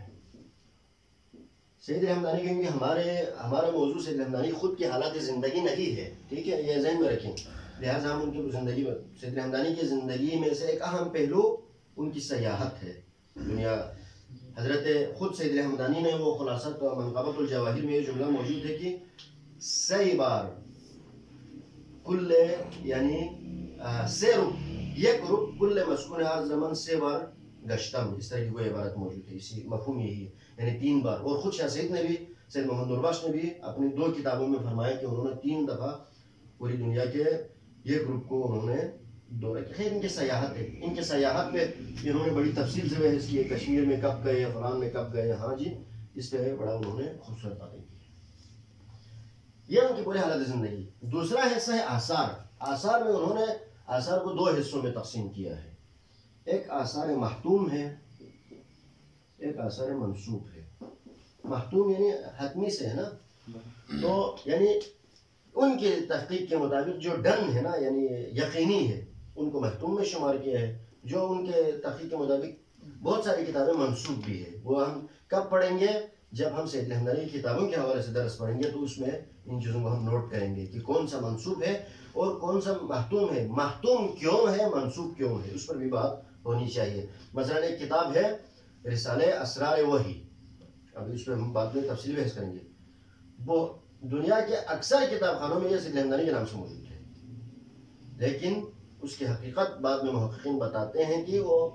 سید علی حمدانی کیونکہ ہمارا موضوع سید علی حمدانی خود کی حالات زندگی نہیں ہے، ٹھیک ہے، یہ ذہن میں رکھیں، لہٰذا ہم ان کی زندگی میں، سید علی حمدانی کی زندگی میں سے ایک اہم پہلو ان کی سیاحت ہے دنیا۔ حضرت خود سید علی حمدانی نے وہ خلاصۃ منقبۃ الجواہر میں یہ جملہ موجود ہے کہ سی بار کل یعنی سے رب یک رب کل مسکون ہر زمان 6 بار گشتم، اس طرح کی کوئی عبارت موجود ہے، اسی مفہوم یہی ہے، یعنی 3 بار۔ اور خود شاہ سید نے بھی، سید محمد نوربخش نے بھی اپنی 2 کتابوں میں فرمایا کہ انہوں نے 3 دفعہ پوری دنیا کے یہ گروپ کو انہوں نے دورہ کیا۔ خیر ان کی سیاحت ہے، ان کی سیاحت پہ انہوں نے بڑی تفصیل سے بحث کی ہے، کشمیر میں کب گئے، فلان میں کب گئے، ہاں جی، اس پہ بڑا انہوں نے خوبصورت باتیں کی۔ یہ ان کی پوری حالت زندگی۔ دوسرا حصہ ہے آثار۔ آثار میں انہوں نے آثار کو 2 حصوں میں تقسیم کیا ہے، ایک آثار محتوم ہے، ایک آثار منسوب ہے۔ محتوم یعنی حتمی سے ہے نا، تو یعنی ان کی تحقیق کے مطابق جو ڈن ہے نا، یعنی یقینی ہے، ان کو محتوم میں شمار کیا ہے۔ جو ان کے تحقیق کے مطابق بہت ساری کتابیں منسوب بھی ہے، وہ ہم کب پڑھیں گے؟ جب ہم سید علی حمدانی کی کتابوں کے حوالے سے درس پڑھیں گے تو اس میں ان چیزوں کو ہم نوٹ کریں گے کہ کون سا منسوب ہے اور کون سا محتوم ہے، محتوم کیوں ہے، منسوب کیوں ہے، اس پر بھی بات ہونی چاہیے۔ مثلا ایک کتاب ہے رسالہ اسرار وحی، اب اس پہ ہم بعد میں تفصیل بحث کریں گے، وہ دنیا کے اکثر کتاب خانوں میں یہ سید علی حمدانی کے نام سے موجود ہے، لیکن اس کی حقیقت بعد میں محققین بتاتے ہیں کہ وہ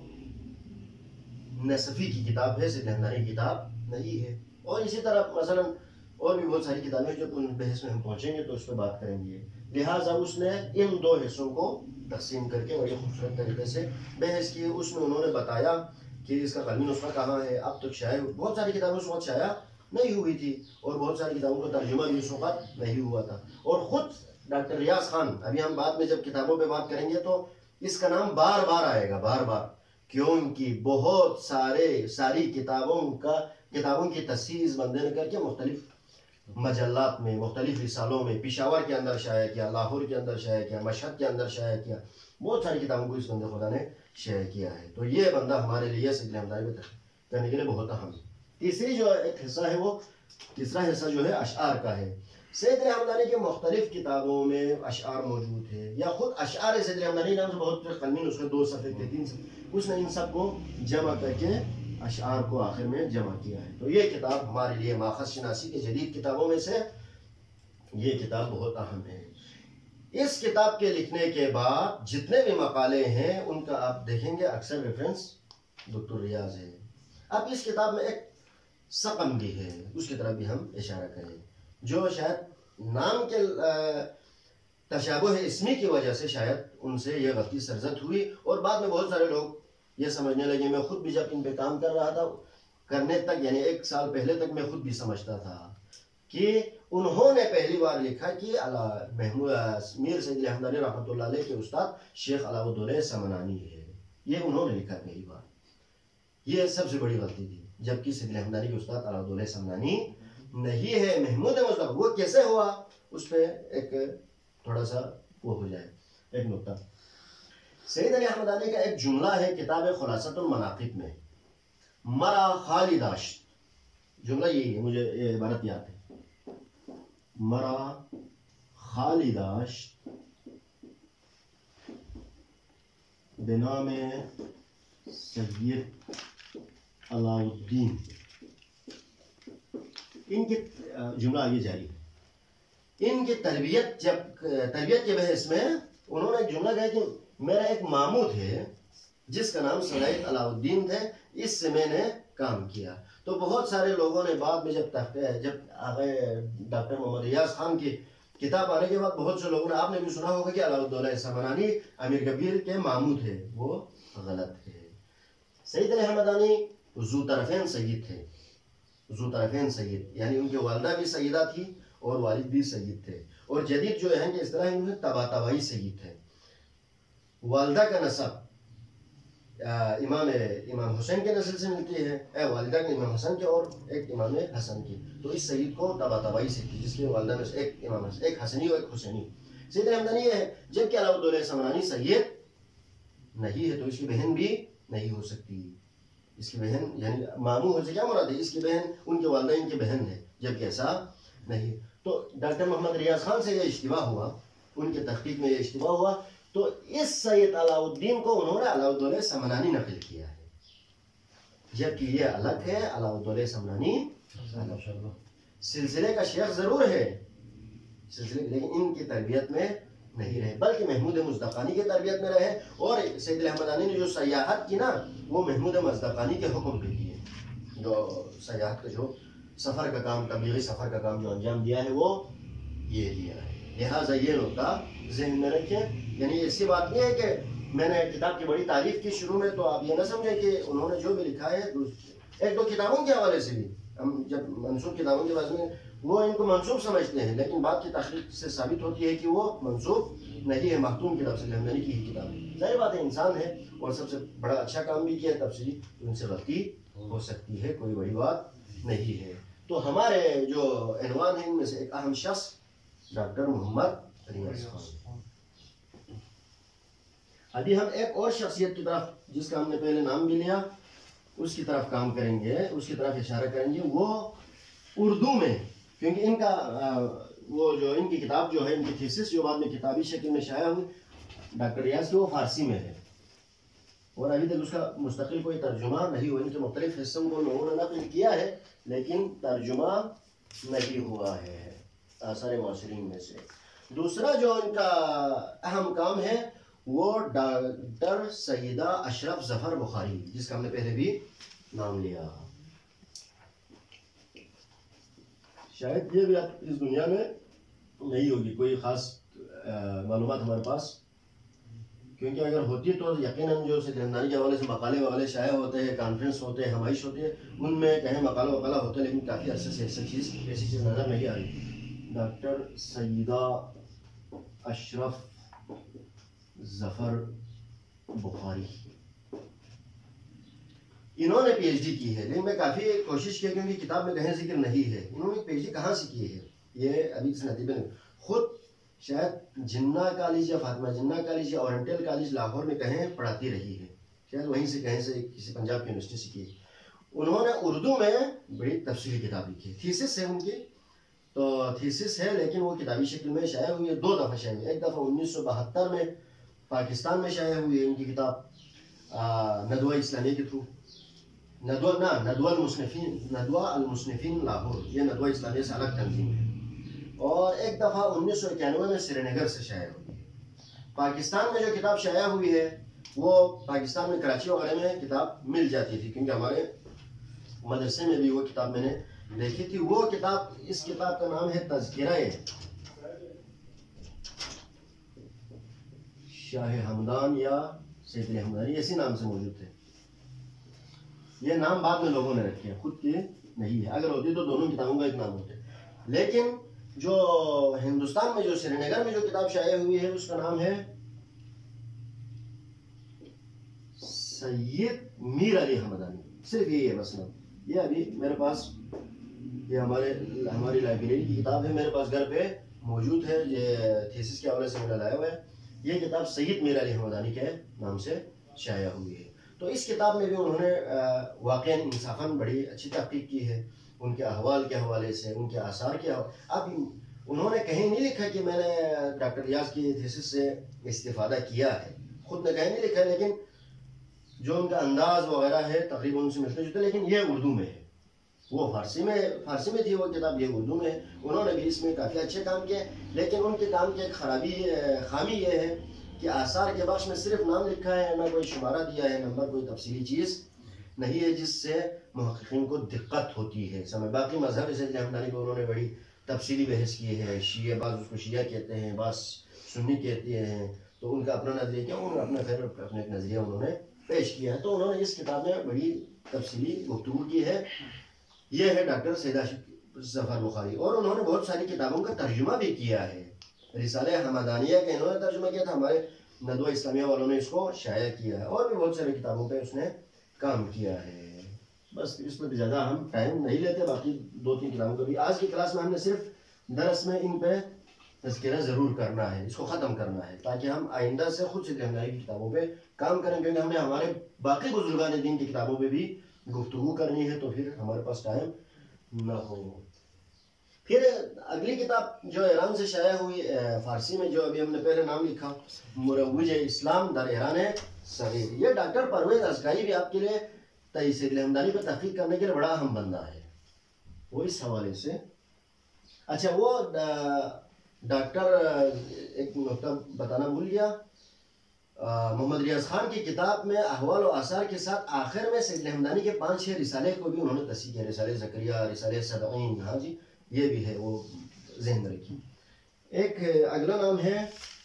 نصفی کی کتاب ہے، سید علی حمدانی کی کتاب نہیں ہے۔ اور اسی طرح مثلا اور بھی بہت ساری کتابیں جب ان بحث میں ہم پہنچیں گے تو اس پہ بات کریں گے۔ لہٰذا اس نے ان 2 حصوں کو تقسیم کر کے بڑی خوبصورت طریقے سے بحث کی۔ اس میں انہوں نے بتایا کہ اس کا قلمی نسخہ کہاں ہے، اب تک شائع، بہت ساری کتابیں اس وقت شائع نہیں ہوئی تھی اور بہت ساری کتابوں کا ترجمہ بھی اس وقت نہیں ہوا تھا۔ اور خود ڈاکٹر ریاض خان، ابھی ہم بعد میں جب کتابوں پہ بات کریں گے تو اس کا نام بار بار آئے گا، بار بار، کیونکہ بہت ساری کتابوں کی تصحیح اس بندے نے کر کے مختلف مجلات میں، مختلف رسالوں میں، پشاور کے اندر شائع کیا، لاہور کے اندر شائع کیا، مشہد کے اندر شائع کیا، بہت ساری کتابوں کو اس بندے خدا نے شائع کیا ہے۔ تو یہ بندہ ہمارے لیے سید علی حمدانی پہ کرنے کے لیے بہت اہم ہے۔ تیسری جو ایک حصہ ہے، وہ تیسرا حصہ جو ہے اشعار کا ہے۔ سید علی حمدانی کے مختلف کتابوں میں اشعار موجود ہے، یا خود اشعار سید علی حمدانی نام سے بہت قلمی نسخے 2 صفحے کے 3 صفحے، اس نے ان سب کو جمع کر کے اشعار کو آخر میں جمع کیا ہے۔ تو یہ کتاب ہمارے لیے ماخذ شناسی کے جدید کتابوں میں سے یہ کتاب بہت اہم ہے۔ اس کتاب کے لکھنے کے بعد جتنے بھی مقالے ہیں ان کا آپ دیکھیں گے اکثر ریفرنس دکتور ریاض ہے، اب اس کتاب میں ایک سقم بھی ہے، اس کی طرف بھی ہم اشارہ کریں، جو شاید نام کے تشابہ اسمی کی وجہ سے شاید ان سے یہ غلطی سرزد ہوئی، اور بعد میں بہت سارے لوگ یہ سمجھنے لگے، میں خود بھی جب ان پہ کام کر رہا تھا کرنے تک، یعنی 1 سال پہلے تک میں خود بھی سمجھتا تھا کہ انہوں نے پہلی بار لکھا کہ میر سید علی حمدانی رحمۃ اللہ علیہ کے استاد شیخ علاء الدولہ سمنانی ہے، یہ انہوں نے لکھا پہلی بار. یہ سب سے بڑی غلطی تھی، جبکہ سید علی حمدانی کے استاد علاء الدولہ سمنانی نہیں ہے، محمود مصطفیٰ. وہ کیسے ہوا اس پہ ایک تھوڑا سا وہ ہو جائے ایک نقطہ. سید علی حمدانی کا ایک جملہ ہے کتاب خلاصۃ المناقب میں، مرا خالی داشت. جملہ یہی ہے، مجھے یہ عبارت یاد ہے، مرا خالی داشت بنام سید علاء الدین. ان کی جملہ آگے جاری ہے. ان کی تربیت کے بحث میں انہوں نے ایک جملہ کہا کہ میرا ایک ماموں تھے جس کا نام سید علاء الدین تھے، اس سے میں نے کام کیا. تو بہت سارے لوگوں نے بعد میں جب ڈاکٹر محمد ریاض خان کی کتاب آنے کے بعد بہت سے لوگوں نے، آپ نے بھی سنا ہوگا کہ علاء الدولہ سمنانی امیر کبیر کے ماموں تھے، وہ غلط ہے. سید علی حمدانی ذو طرفین سید تھے، ذو طرفین سید، یعنی ان کی والدہ بھی سیدہ تھی اور والد بھی سید تھے. اور جدید جو ہیں کہ اس طرح انہیں تبائی سید تھے. والدہ کا نسب امام حسین کے نسل سے ملتی ہے، والدہ کے امام حسن کے اور ایک امام حسن کی. تو اس سید کو تبائی سے تھی، جس کی والدہ میں سے ایک امام حسن، ایک حسنی اور ایک حسینی. سید علی حمدانی یہ ہے. جبکہ علاء الدولہ سمنانی سید نہیں ہے تو اس کی بہن بھی نہیں ہو سکتی. اس کی بہن یعنی ماموں سے کیا مراد ہے، اس کی بہن ان کے والدہ ان کی بہن ہے، جبکہ ایسا نہیں. تو ڈاکٹر محمد ریاض خان سے یہ اشتباہ ہوا، ان کے تحقیق میں یہ اشتباہ ہوا، تو اس سید علاء الدین کو انہوں نے علاء الدولہ سمنانی نقل کیا ہے، جبکہ یہ الگ ہے. علاء الدولہ سمنانی سلسلے کا شیخ ضرور ہے، لیکن ان کی تربیت میں نہیں رہے، بلکہ محمود مصدقانی کی تربیت میں رہے. اور سید علی حمدانی نے جو سیاحت کی نا، وہ محمود مصدقانی کے حکم پہ کیے. جو سیاحت کا جو سفر کا کام، تبلیغی سفر کا کام جو انجام دیا ہے، وہ یہ دیا ہے. لہٰذا یہ نقطہ ذہن میں رکھیں. یعنی ایسی بات نہیں ہے کہ میں نے کتاب کی بڑی تعریف کی شروع میں، تو آپ یہ نہ سمجھیں کہ انہوں نے جو بھی لکھا ہے 1-2 کتابوں کے حوالے سے بھی، ہم جب منسوب کتابوں کے بارے میں وہ ان کو منسوب سمجھتے ہیں، لیکن بعد کی تحقیق سے ثابت ہوتی ہے کہ وہ منسوب نہیں ہے، مختوم کتاب سے حمدانی کی ہی کتاب ہے. ظاہر بات ہے انسان ہے اور سب سے بڑا اچھا کام بھی کیا ہے تفسیری، ان سے غلطی ہو سکتی ہے، کوئی بڑی بات نہیں ہے. تو ہمارے جو عنوان ہیں ان میں سے ایک اہم شخص ڈاکٹر محمد ریاض خان. ابھی ہم ایک اور شخصیت کی طرف، جس کا ہم نے پہلے نام بھی لیا، اس کی طرف کام کریں گے، اس کی طرف اشارہ کریں گے. وہ اردو میں، کیونکہ ان کا وہ جو ان کی کتاب جو ہے، ان کی تھیسس جو بعد میں کتابی شکل میں شائع ہوئی ڈاکٹر ریاض کی، وہ فارسی میں ہے، اور ابھی تک اس کا مستقل کوئی ترجمہ نہیں ہوا. ان کے مختلف حصوں کو لوگوں نے نقل کیا ہے، لیکن ترجمہ نہیں ہوا ہے آثار معاصرین میں سے. دوسرا جو ان کا اہم کام ہے وہ ڈاکٹر سیدہ اشرف ظفر بخاری، جس کا ہم نے پہلے بھی نام لیا. شاید یہ بھی اس دنیا میں نہیں ہوگی کوئی خاص معلومات ہمارے پاس، کیونکہ اگر ہوتی تو یقیناً جو سید حمدانی کے حوالے سے مقالے وغیرہ شائع ہوتے ہیں، کانفرنس ہوتے ہیں، ہمائش ہوتی ہے، ان میں کہیں مقالہ وقالہ ہوتا ہے، لیکن کافی عرصے سے ایسی چیز نظر نہیں آ رہی. ڈاکٹر سیدہ اشرف ظفر بخاری، انہوں نے پی ایچ ڈی کی ہے، لیکن میں کافی کوشش کی کیونکہ کتاب میں کہیں ذکر نہیں ہے. انہوں نے پی ایچ ڈی کہاں سے کی ہے یہ ابھی اس نتیجے میں خود شاید جنہ کالج یا فاطمہ جنہ کالج یا اورینٹل کالج لاہور میں کہیں پڑھاتی رہی ہے، شاید وہیں سے کہیں سے کسی پنجاب کی یونیورسٹی سے کی. انہوں نے اردو میں بڑی تفصیلی کتاب لکھی ہے، تھیسس ہے ان کی، تو تھیسس ہے لیکن وہ کتابی شکل میں شائع ہوئی ہے. 2 دفعہ شائع ہوئی ہے. ایک دفعہ 1972 میں پاکستان میں شائع ہوئی ہے ان کی کتاب ندوہ اسلامیہ کے تھرو، ندوہ المصنفین لاہور، یہ ندوہ اسلامیہ سے الگ تنظیم ہے. اور ایک دفعہ 1991 میں سری نگر سے شائع ہوئی ہے. پاکستان میں جو کتاب شائع ہوئی ہے وہ پاکستان میں کراچی وغیرہ میں کتاب مل جاتی تھی، کیونکہ ہمارے مدرسے میں بھی وہ کتاب میں نے دیکھی تھی. وہ کتاب, اس کتاب کا نام ہے تذکرہ شاہ ہمدان یا سید ہمدانی, اسی نام سے موجود تھے. یہ نام بعد میں لوگوں نے رکھے ہیں, خود کے نہیں ہے. اگر ہوتی تو دونوں کتابوں کا ایک نام ہوتے. لیکن جو ہندوستان میں, جو سری نگر میں جو کتاب شائع ہوئی ہے, اس کا نام ہے سید میر علی ہمدانی. صرف یہی ہے بس نام. یہ ابھی میرے پاس, یہ ہماری لائبریری کی کتاب ہے, میرے پاس گھر پہ موجود ہے. یہ تھیسس کے حوالے سے میں نے لایا ہوا ہے. یہ کتاب سید میر علی ہمدانی کے نام سے شائع ہوئی ہے. تو اس کتاب میں بھی انہوں نے واقعاً انصافاً بڑی اچھی تحقیق کی ہے, ان کے احوال کے حوالے سے, ان کے آثار کے حوالے. اب انہوں نے کہیں نہیں لکھا کہ میں نے ڈاکٹر ریاض کی تھیسس سے استفادہ کیا ہے, خود نے کہیں نہیں لکھا, لیکن جو ان کا انداز وغیرہ ہے تقریباً ان سے ملتے جلتے. لیکن یہ اردو میں ہے, وہ فارسی میں تھی وہ کتاب, یہ اردو میں ہے. انہوں نے بھی اس میں کافی اچھے کام کیے, لیکن ان کے کام کی ایک خامی یہ ہے کہ آثار کے بخش میں صرف نام لکھا ہے, نہ کوئی شمارہ دیا ہے, نمبر, کوئی تفصیلی چیز نہیں ہے, جس سے محققین کو دقت ہوتی ہے سمجھ. باقی مذہب سید ہمدانی کو انہوں نے بڑی تفصیلی بحث کی ہے. شیعہ, بعض اس کو شیعہ کہتے ہیں, بعض سنی کہتے ہیں, تو ان کا اپنا نظریہ کیا, انہوں نے اپنا ایک نظریہ انہوں نے پیش کیا ہے. تو انہوں نے اس کتاب میں بڑی تفصیلی گفتگو کی ہے. یہ ہے ڈاکٹر سید ظفر بخاری, اور انہوں نے بہت ساری کتابوں کا ترجمہ بھی کیا ہے. رسالہ حمدانیہ کا انہوں نے ترجمہ کیا تھا, ہمارے ندوہ اسلامیہ والوں نے اس کو شائع کیا ہے, اور بھی بہت ساری کتابوں پہ اس نے کام کیا ہے. بس اس میں بھی زیادہ ہم ٹائم نہیں لیتے. باقی 2-3 کتابوں کا بھی آج کی کلاس میں ہم نے صرف درس میں ان پہ تذکرہ ضرور کرنا ہے, اس کو ختم کرنا ہے, تاکہ ہم آئندہ سے خود سید ہمدانی کی کتابوں پہ کام کریں, کیونکہ ہم نے ہمارے باقی بزرگان دین کی کتابوں پہ بھی گفتگو کرنی ہے, تو پھر ہمارے پاس ٹائم نہ ہو. پھر اگلی کتاب جو ایران سے شائع ہوئی فارسی میں, جو ابھی ہم نے پہلے نام لکھا, مروج اسلام در ایران صغیر. یہ ڈاکٹر پرویز ازکائی بھی آپ کے لیے سید ہمدانی پہ تحقیق کرنے کے لیے بڑا اہم بندہ ہے, وہ اس حوالے سے. اچھا, وہ ڈاکٹر ایک نقطہ بتانا بھول گیا, محمد ریاض خان کی کتاب میں احوال و آثار کے ساتھ آخر میں سید ہمدانی کے 5-6 رسالے کو بھی انہوں نے تصحیح کیا. رسالہ زکریا, رسالہ سبعین, ہاں جی, یہ بھی ہے, وہ ذہن میں رکھی. ایک اگلا نام ہے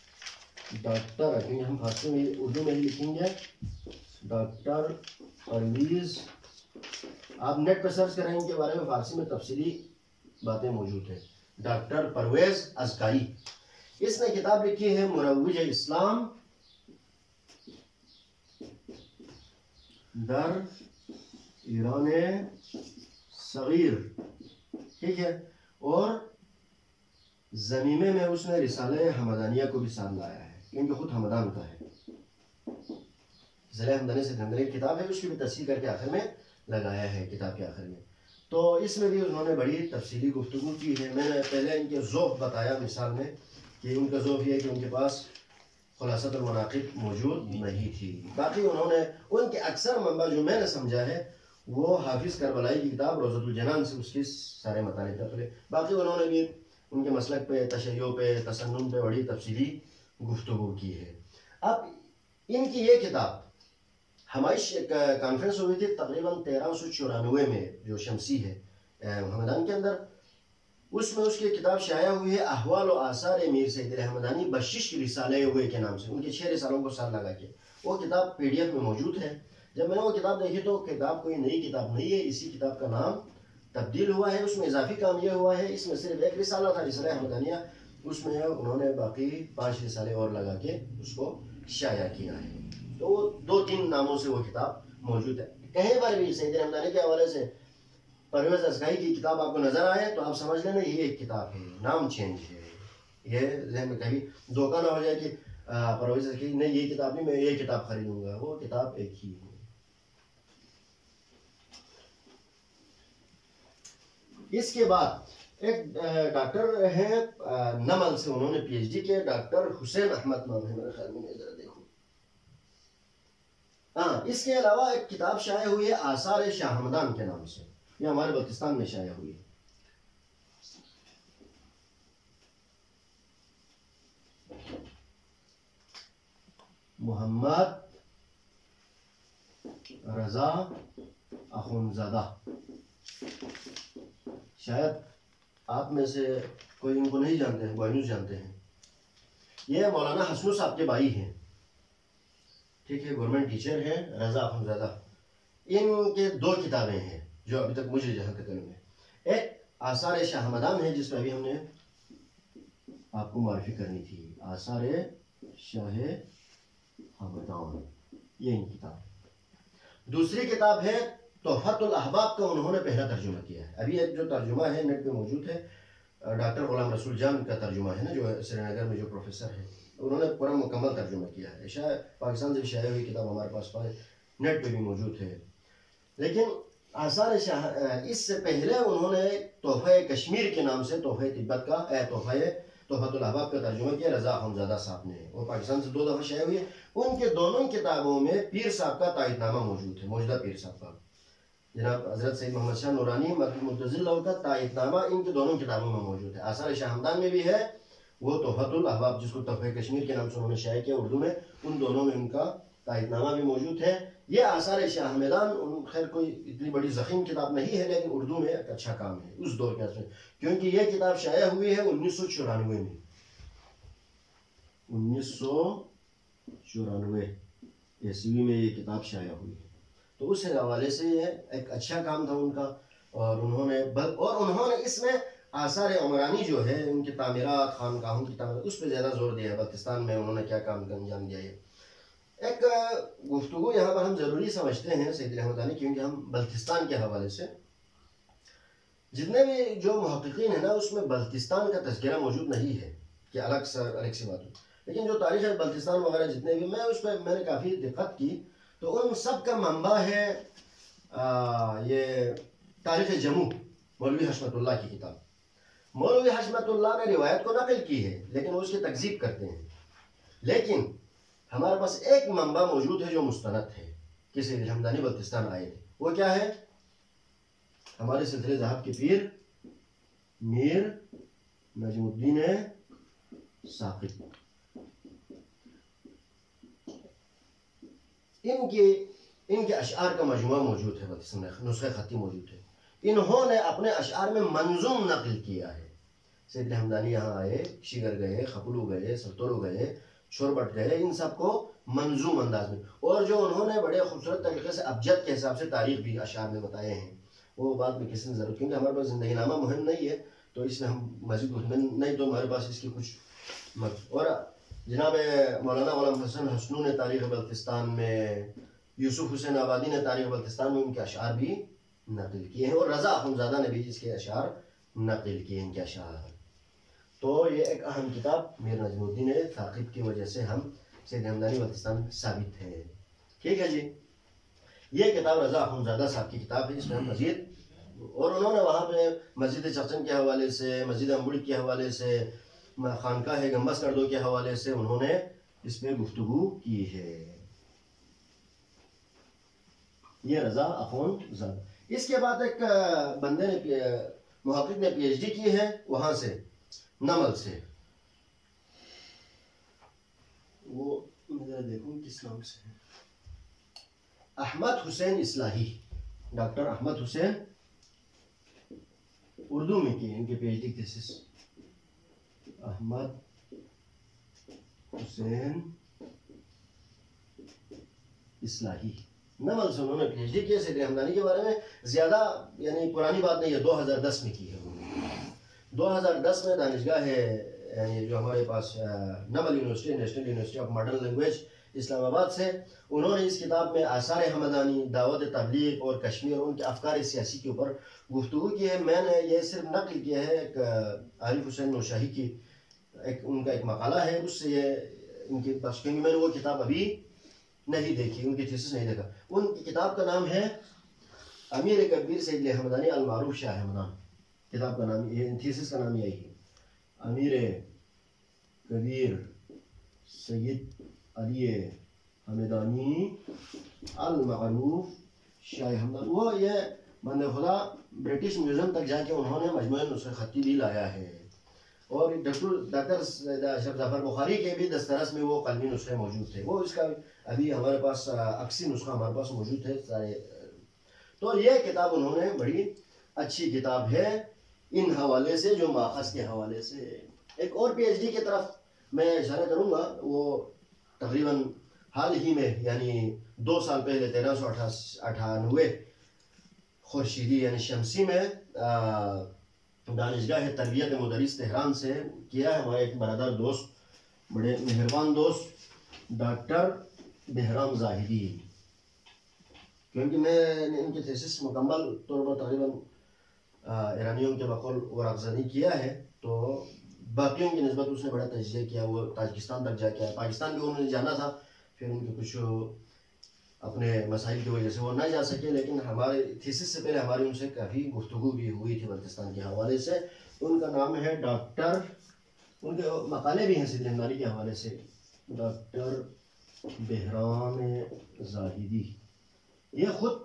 ڈاکٹر, ہم فارسی میں اردو میں ہی لکھیں گے, ڈاکٹر پرویز. آپ نیٹ پہ سرچ کریں, ان کے بارے میں فارسی میں تفصیلی باتیں موجود ہیں. ڈاکٹر پرویز ازکائی, اس نے کتاب لکھی ہے مروج اسلام در ایران صغیر, ٹھیک ہے. اور زمیمے میں اس نے رسالہ حمدانیہ کو بھی ساتھ لایا ہے, کیونکہ خود حمدان کا ہے. رسالہ حمدانیہ سے حمدانی کی کتاب ہے, اس کی بھی تصحیح کر کے آخر میں لگایا ہے, کتاب کے آخر میں. تو اس میں بھی انہوں نے بڑی تفصیلی گفتگو کی ہے. میں نے پہلے ان کے ذوق بتایا مثال میں, کہ ان کا ذوق یہ ہے کہ ان کے پاس خلاصۃ المناقب موجود نہیں تھی. باقی انہوں نے ان کے اکثر منبع جو میں نے سمجھا ہے, وہ حافظ کربلائی کی کتاب روضۃ الجنان سے اس کے سارے مطالعے تقریر. باقی انہوں نے بھی ان کے مسلک پہ, تشیع پہ, تسنن پہ بڑی تفصیلی گفتگو کی ہے. اب ان کی یہ کتاب ہماری کانفرنس ہوئی تھی تقریباً 1394 میں, جو شمسی ہے ہمدان کے اندر. اس میں اس کی کتاب شائع ہوئی ہے احوال و آثار میر سید ہمدانی بشش رسالے ہوئے کے نام سے. ان کے 6 رسالوں کو ساتھ لگا کے وہ کتاب PDF میں موجود ہے. جب میں نے وہ کتاب دیکھی تو کتاب کوئی نئی کتاب نہیں ہے, اسی کتاب کا نام تبدیل ہوا ہے. اس میں اضافی کام یہ ہوا ہے, اس میں صرف ایک رسالہ تھا, رسالہ حمدانیہ, اس میں انہوں نے باقی 5 رسالے اور لگا کے اس کو شائع کیا ہے. تو وہ 2-3 ناموں سے وہ کتاب موجود ہے. کہیں پر بھی سید ہمدانی کے حوالے سے پرویز ازکائی کی کتاب آپ کو نظر آئے تو آپ سمجھ لینا یہ ایک کتاب ہے, نام چینج ہے. یہ ذہن میں کبھی دھوکہ نہ ہو جائے کہ پرویز ازکائی نہیں, یہ کتاب نہیں, میں یہ کتاب خریدوں گا, وہ کتاب ایک ہی ہے. اس کے بعد ایک ڈاکٹر ہیں نمل سے, انہوں نے PhD کیا, ڈاکٹر حسین احمد نام ہے میرے خیال میں, ذرا دیکھو. ہاں, اس کے علاوہ ایک کتاب شائع ہوئی ہے آثار شاہ ہمدان کے نام سے, یہ ہمارے بلتستان میں شائع ہوئی ہے. محمد رضا اخونزادہ, شاید آپ میں سے کوئی ان کو نہیں جانتے ہیں، گوانیوز جانتے ہیں. یہ مولانا حسنو صاحب کے بھائی ہیں، ٹھیک ہے، گورنمنٹ ٹیچر ہیں، رضا اخنزادہ. ان کے 2 کتابیں ہیں جو ابھی تک مجھے جہاں تک علم ہے. ایک آثار شاہ ہمدان ہے، جس پہ ابھی ہم نے آپ کو معرفی کرنی تھی، آثار شاہ ہمدان، یہ ان کتاب. دوسری کتاب ہے تحفۃ الاحباب کا، انہوں نے پہلا ترجمہ کیا ہے. ابھی ایک جو ترجمہ ہے نیٹ پہ موجود ہے، ڈاکٹر غلام رسول جان کا ترجمہ ہے نا، جو سری نگر میں جو پروفیسر ہیں، انہوں نے پورا مکمل ترجمہ کیا ہے. پاکستان سے بھی شائع ہوئی کتاب ہمارے پاس نیٹ پہ بھی موجود ہے. لیکن آثار شاہ، اس سے پہلے انہوں نے تحفہ کشمیر کے نام سے تحفہ تبت کا تحفۃ الاحباب کا ترجمہ کیا رضا اخنزادہ صاحب نے. وہ پاکستان سے 2 دفعہ شائع ہوئی ہے. ان کے دونوں کتابوں میں پیر صاحب کا تائید نامہ موجود ہے، موجودہ پیر صاحب کا، جناب حضرت سید محمد شاہ نورانی منتظر کا تائید نامہ ان کے دونوں کتابوں میں موجود ہے. آثار شاہ ہمدان میں بھی ہے، وہ تحفۃ الاحباب جس کو تحفہ کشمیر کے نام سے انہوں نے شائع کیا اردو میں، ان دونوں میں ان کا تائید نامہ بھی موجود ہے. یہ آثار شاہ ہمدان خیر کوئی اتنی بڑی ضخیم کتاب نہیں ہے، لیکن اردو میں ایک اچھا کام ہے اس دور کے اثر، کیونکہ یہ کتاب شائع ہوئی ہے 1994 میں، 1994 عیسوی میں یہ کتاب شائع ہوئی ہے. تو اس حوالے سے یہ ایک اچھا کام تھا ان کا. اور انہوں نے اس میں آثار عمرانی جو ہے، ان کی تعمیرات، خانقاہوں کی تعمیرات، اس پہ زیادہ زور دیا ہے. بلتستان میں انہوں نے کیا کام انجام دیا ہے. ایک گفتگو یہاں پر ہم ضروری سمجھتے ہیں سید الحمدانی، کیونکہ ہم بلتستان کے حوالے سے جتنے بھی جو محققین ہیں نا، اس میں بلتستان کا تذکرہ موجود نہیں ہے کہ الگ سی بات ہو. لیکن جو تاریخ بلتستان وغیرہ جتنے بھی، میں اس پہ میں نے کافی دقت کی، تو ان سب کا منبع ہے یہ تاریخ جموں، مولوی حشمت اللہ کی کتاب. مولوی حشمت اللہ نے روایت کو نقل کی ہے، لیکن وہ اس کی تکذیب کرتے ہیں. لیکن ہمارے پاس ایک منبع موجود ہے جو مستند ہے کہ سید الحمدانی بلتستان آئے تھے. وہ کیا ہے؟ ہمارے سلسلے ذہب کے پیر میر نجم الدین ثاقب، ان کے اشعار کا مجموعہ موجود ہے بلتستان میں، نسخہ خطی موجود ہے. انہوں نے اپنے اشعار میں منظوم نقل کیا ہے. سید الحمدانی یہاں آئے، شگر گئے، خپلو گئے، سرتولو گئے، شوربٹ گئے، ان سب کو منظوم انداز میں، اور جو انہوں نے بڑے خوبصورت طریقے سے ابجد کے حساب سے تاریخ بھی اشعار میں بتائے ہیں. وہ بات میں کسی نے ضرورت، کیونکہ ہمارے پاس زندگی نامہ مہم نہیں ہے، تو اس میں ہم مزید نہیں، تو ہمارے پاس اس کی کچھ اور جناب مولانا غلام حسن حسنو نے تاریخ بلتستان میں، یوسف حسین آبادی نے تاریخ بلتستان میں ان کے اشعار بھی نقل کیے ہیں، اور رضا اخنزادہ نے بھی اس کے اشعار نقل کیے ہیں ان کے اشعار. تو یہ ایک اہم کتاب میر نجم الدین ثاقب کی وجہ سے ہم سید الحمدانی بلتستان ثابت ہے. ٹھیک ہے جی، یہ کتاب رضا اخنزادہ صاحب کی کتاب ہے. اس میں ہم مزید، اور انہوں نے وہاں پہ مسجد چرچن کے حوالے سے، مسجد امبڑی کے حوالے سے، خانقاہ گمبز کردو کے حوالے سے انہوں نے اس میں گفتگو کی ہے. یہ رضا اخنزادہ. اس کے بعد ایک بندے نے، محقق نے پی ایچ ڈی کی ہے وہاں سے، نمل سے. وہ میں دیکھوں کس نام سے ہے، احمد حسین اصلاحی، ڈاکٹر احمد حسین، اردو میں کی ان کے P H D thesis. Ahmad Hussain Islahi, NUML سے انہوں نے پی ایچ ڈی کیا. سید الحمدانی کے بارے میں زیادہ یعنی پرانی بات نہیں ہے، 2010 میں کی ہے. 2010 میں دانشگاہ ہے یعنی جو ہمارے پاس NUML university, national university of modern language Islamabad سے، انہوں نے اس کتاب میں آثار ہمدانی، دعوت تبلیغ اور کشمیر اور ان کے افکار سیاسی کے اوپر گفتگو کی ہے. میں نے یہ صرف نقل کیا ہے ایک عارف حسین نوشاہی کی ان کا ایک مقالہ ہے، اس سے یہ ان کی بخش، کیونکہ میں نے وہ کتاب ابھی نہیں دیکھی، ان کی تھیسس نہیں دیکھا. ان کی کتاب کا نام ہے امیر کبیر سید الحمدانی المعروف شاہ ہمدان. کتاب کا نام، یہ تھیسس کا نام یہی ہے، امیر کبیر سید علی حمدانی المعروف شاہ ہمدان. وہ یہ بندے خدا برٹش میوزیم تک جا کے انہوں نے مجموعہ نسخہ خطی بھی لایا ہے، اور ڈاکٹر اشرف ظفر بخاری کے بھی دسترس میں وہ قلمی نسخے موجود تھے. وہ اس کا ابھی ہمارے پاس عکسی نسخہ ہمارے پاس موجود ہے سارے. تو یہ کتاب انہوں نے بڑی اچھی کتاب ہے، ان حوالے سے جو ماخذ کے حوالے سے. ایک اور پی ایچ ڈی کی طرف میں اشارہ کروں گا، وہ تقریباً حال ہی میں یعنی 2 سال پہلے 1398 خورشیدی یعنی شمسی میں دانشگاہ تربیت مدرس تہران سے کیا ہے ہمارے ایک برادر دوست، بڑے مہربان دوست ڈاکٹر بہرام زاہدی. کیونکہ میں نے ان کی تھیسس مکمل طور پر تقریباً ایرانیوں کے بقول ورقزنی کیا ہے، تو باقیوں کی نسبت اس نے بڑا تجزیہ کیا. وہ تاجکستان تک جا کے آیا، پاکستان بھی انہوں نے جانا تھا، پھر ان کے کچھ اپنے مسائل کی وجہ سے وہ نہ جا سکے، لیکن ہمارے تھیسس سے پہلے ہماری ان سے کافی گفتگو بھی ہوئی تھی بلتستان کے حوالے سے. ان کا نام ہے ڈاکٹر، ان کے مقالے بھی ہیں سید ہمدانی کے حوالے سے، ڈاکٹر بہرام زاہدی. یہ خود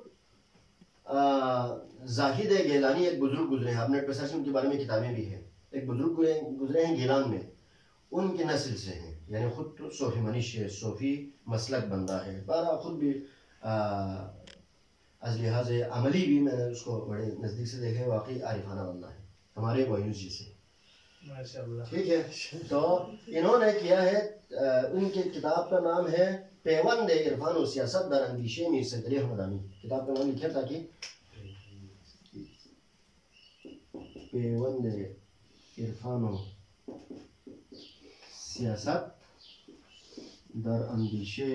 زاہد گیلانی ایک بزرگ گزرے ہیں، آپ نے سرچ ان کے بارے میں کتابیں بھی ہیں. ایک بزرگ گزرے ہیں گیلان میں، ان کی نسل سے ہیں، یعنی خود صوفی منش ہے، صوفی مسلک بندہ ہے. بارہ خود بھی از لحاظ عملی بھی میں نے اس کو بڑے نزدیک سے دیکھے، واقعی عارفانہ بندہ ہے ہمارے وائنوس جی سے. ٹھیک ہے، تو انہوں نے کیا ہے، ان کی کتاب کا نام ہے پیوند عرفان و سیاست در اندیشے میر سید علی احمدانی. کتاب کا نام لکھا تھا کہ پیوند عرفان و سیاست در اندیشے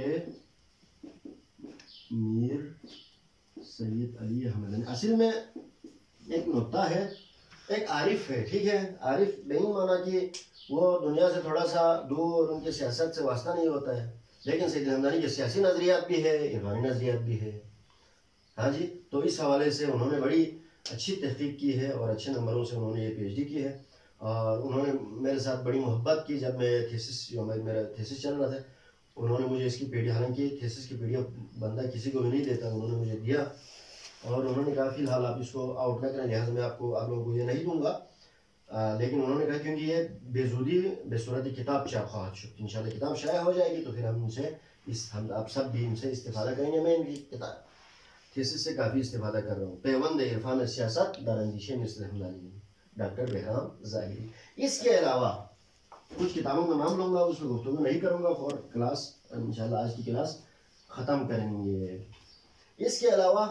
میر سید علی احمدانی. اصل میں ایک نقطہ ہے، ایک عارف ہے، ٹھیک ہے. عارف نہیں مانا کہ وہ دنیا سے تھوڑا سا دور، ان کے سیاست سے واسطہ نہیں ہوتا ہے، لیکن سید ہمدانی کے سیاسی نظریات بھی ہے، عرفانی نظریات بھی ہے. ہاں جی، تو اس حوالے سے انہوں نے بڑی اچھی تحقیق کی ہے اور اچھے نمبروں سے انہوں نے یہ پی ایچ ڈی کی ہے. اور انہوں نے میرے ساتھ بڑی محبت کی جب میں میرا تھیسس چل رہا تھا. انہوں نے مجھے اس کی پی ڈی، حالانکہ تھیسس کی پی ڈی بندہ کسی کو بھی نہیں دیتا، انہوں نے مجھے دیا اور انہوں نے کہا فی الحال آپ اس کو آؤٹ نہ کریں، لہٰذا میں آپ لوگوں کو یہ نہیں دوں گا. لیکن انہوں نے کہا کیونکہ یہ بے زودی بے صورت کتاب چاپ خواہد شد، انشاءاللہ کتاب شائع ہو جائے گی تو پھر ہم آپ سب بھی ان سے استفادہ کریں گے. میں ان کی کتاب تھیسس سے کافی استفادہ کر رہا ہوں. پیوند عرفان سیاست در اندیشے Mir Syed Hamadani, doctor Bahram Zahedi. اس کے علاوہ کچھ کتابوں کا نام لوں گا، اس میں گفتگو نہیں کروں گا فور کلاس، انشاءاللہ آج کی کلاس ختم کریں گے. اس کے علاوہ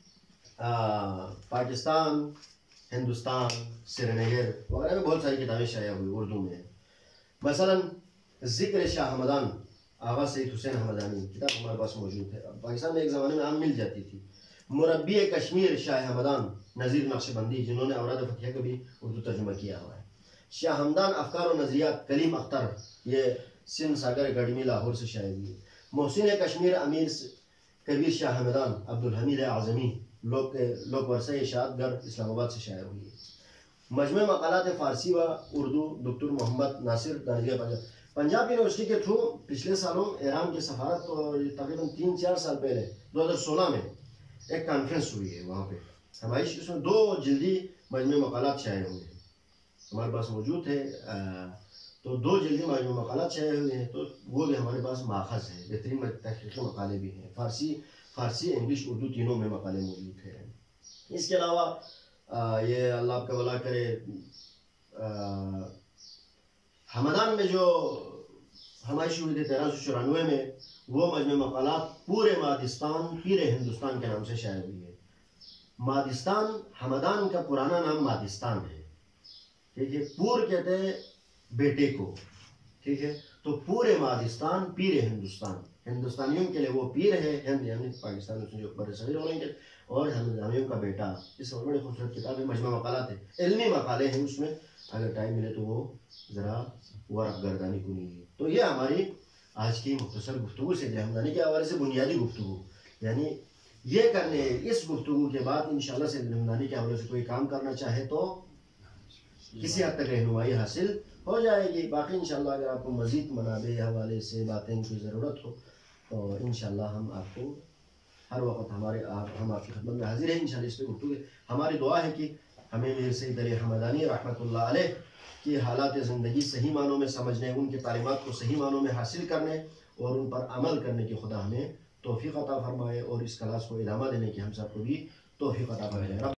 پاکستان، ہندوستان، سری نگر وغیرہ میں بہت ساری کتابیں شائع ہوئی اردو میں. مثلا ذکر شاہ ہمدان آغا سید حسین ہمدانی کتاب ہمارے پاس موجود ہے، پاکستان میں ایک زمانے میں عام مل جاتی تھی. مربی کشمیر شاہ ہمدان نذیر نقشبندی، جنہوں نے اوراد فتحیہ کا بھی اردو ترجمہ کیا ہوا ہے. شاہ ہمدان افکار و نظریات کلیم اختر، یہ سندھ ساگر اکیڈمی لاہور سے شائع ہوئی ہے. محسن کشمیر امیر کبیر شاہ ہمدان عبدالحمید اعظمی، لوک ورثہ اشاعت گڑھ اسلام آباد سے شائع ہوئی ہے. مجموعہ مقالات فارسی و اردو دکتور محمد ناصر دانشگاہ پنجاب یونیورسٹی کے تھرو پچھلے سالوں ایران کے سفارت، اور تقریباً 3-4 سال پہلے 2016 میں ایک کانفرنس ہوئی ہے وہاں پہ ہماری، اس میں 2 جلدی مجموعہ مقالات شائع ہوئے ہیں، ہمارے پاس موجود ہے. تو 2 جلدی مجموعہ مقالات شائع ہوئے ہیں، تو وہ بھی ہمارے پاس ماخذ ہے، بہترین تحقیقی مقالے بھی ہیں، فارسی انگلش اردو تینوں میں مقالے موجود ہیں. اس کے علاوہ یہ اللہ آپ کا بھلا کرے، ہمدان میں جو ہماری ہوئی تھی 1394 میں، وہ مجموعہ مقالات پورے مادستان پیر ہندوستان کے نام سے شائع ہوئی ہے. مادستان ہمدان کا پرانا نام مادستان ہے، ٹھیک ہے. پور کہتے ہیں بیٹے کو، ٹھیک ہے. تو پورے مادستان پیر ہندوستان، ہندوستانیوں کے لیے وہ پیر ہے، ہند یعنی پاکستان میں جو بڑے صغیر ہو گے، اور ہندوستانیوں کا بیٹا. اس میں بڑی خوبصورت کتاب ہے، مجموعہ مقالات ہے، علمی مقالے ہیں اس میں، اگر ٹائم ملے تو وہ ذرا ورق گردانی کنیے. تو یہ ہماری آج کی مختصر گفتگو سید ہمدانی کے حوالے سے بنیادی گفتگو، یعنی یہ کرنے اس گفتگو کے بعد انشاءاللہ سید ہمدانی کے حوالے سے کوئی کام کرنا چاہے تو کسی حد تک رہنمائی حاصل ہو جائے گی. باقی انشاءاللہ اگر آپ کو مزید منابع حوالے سے باتیں کی ضرورت ہو تو انشاءاللہ ہم آپ کو ہر وقت ہم آپ کی خدمت میں حاضر ہیں. انشاءاللہ اس پہ گفتگو ہماری دعا ہے کہ ہمیں میر سید علی احمدانی رحمۃ اللہ علیہ کی حالات زندگی صحیح معنوں میں سمجھنے، ان کی تعلیمات کو صحیح معنوں میں حاصل کرنے اور ان پر عمل کرنے کی خدا ہمیں توفیق عطا فرمائے، اور اس کلاس کو ادامہ دینے کی ہم سب کو بھی توفیق عطا فرمائے.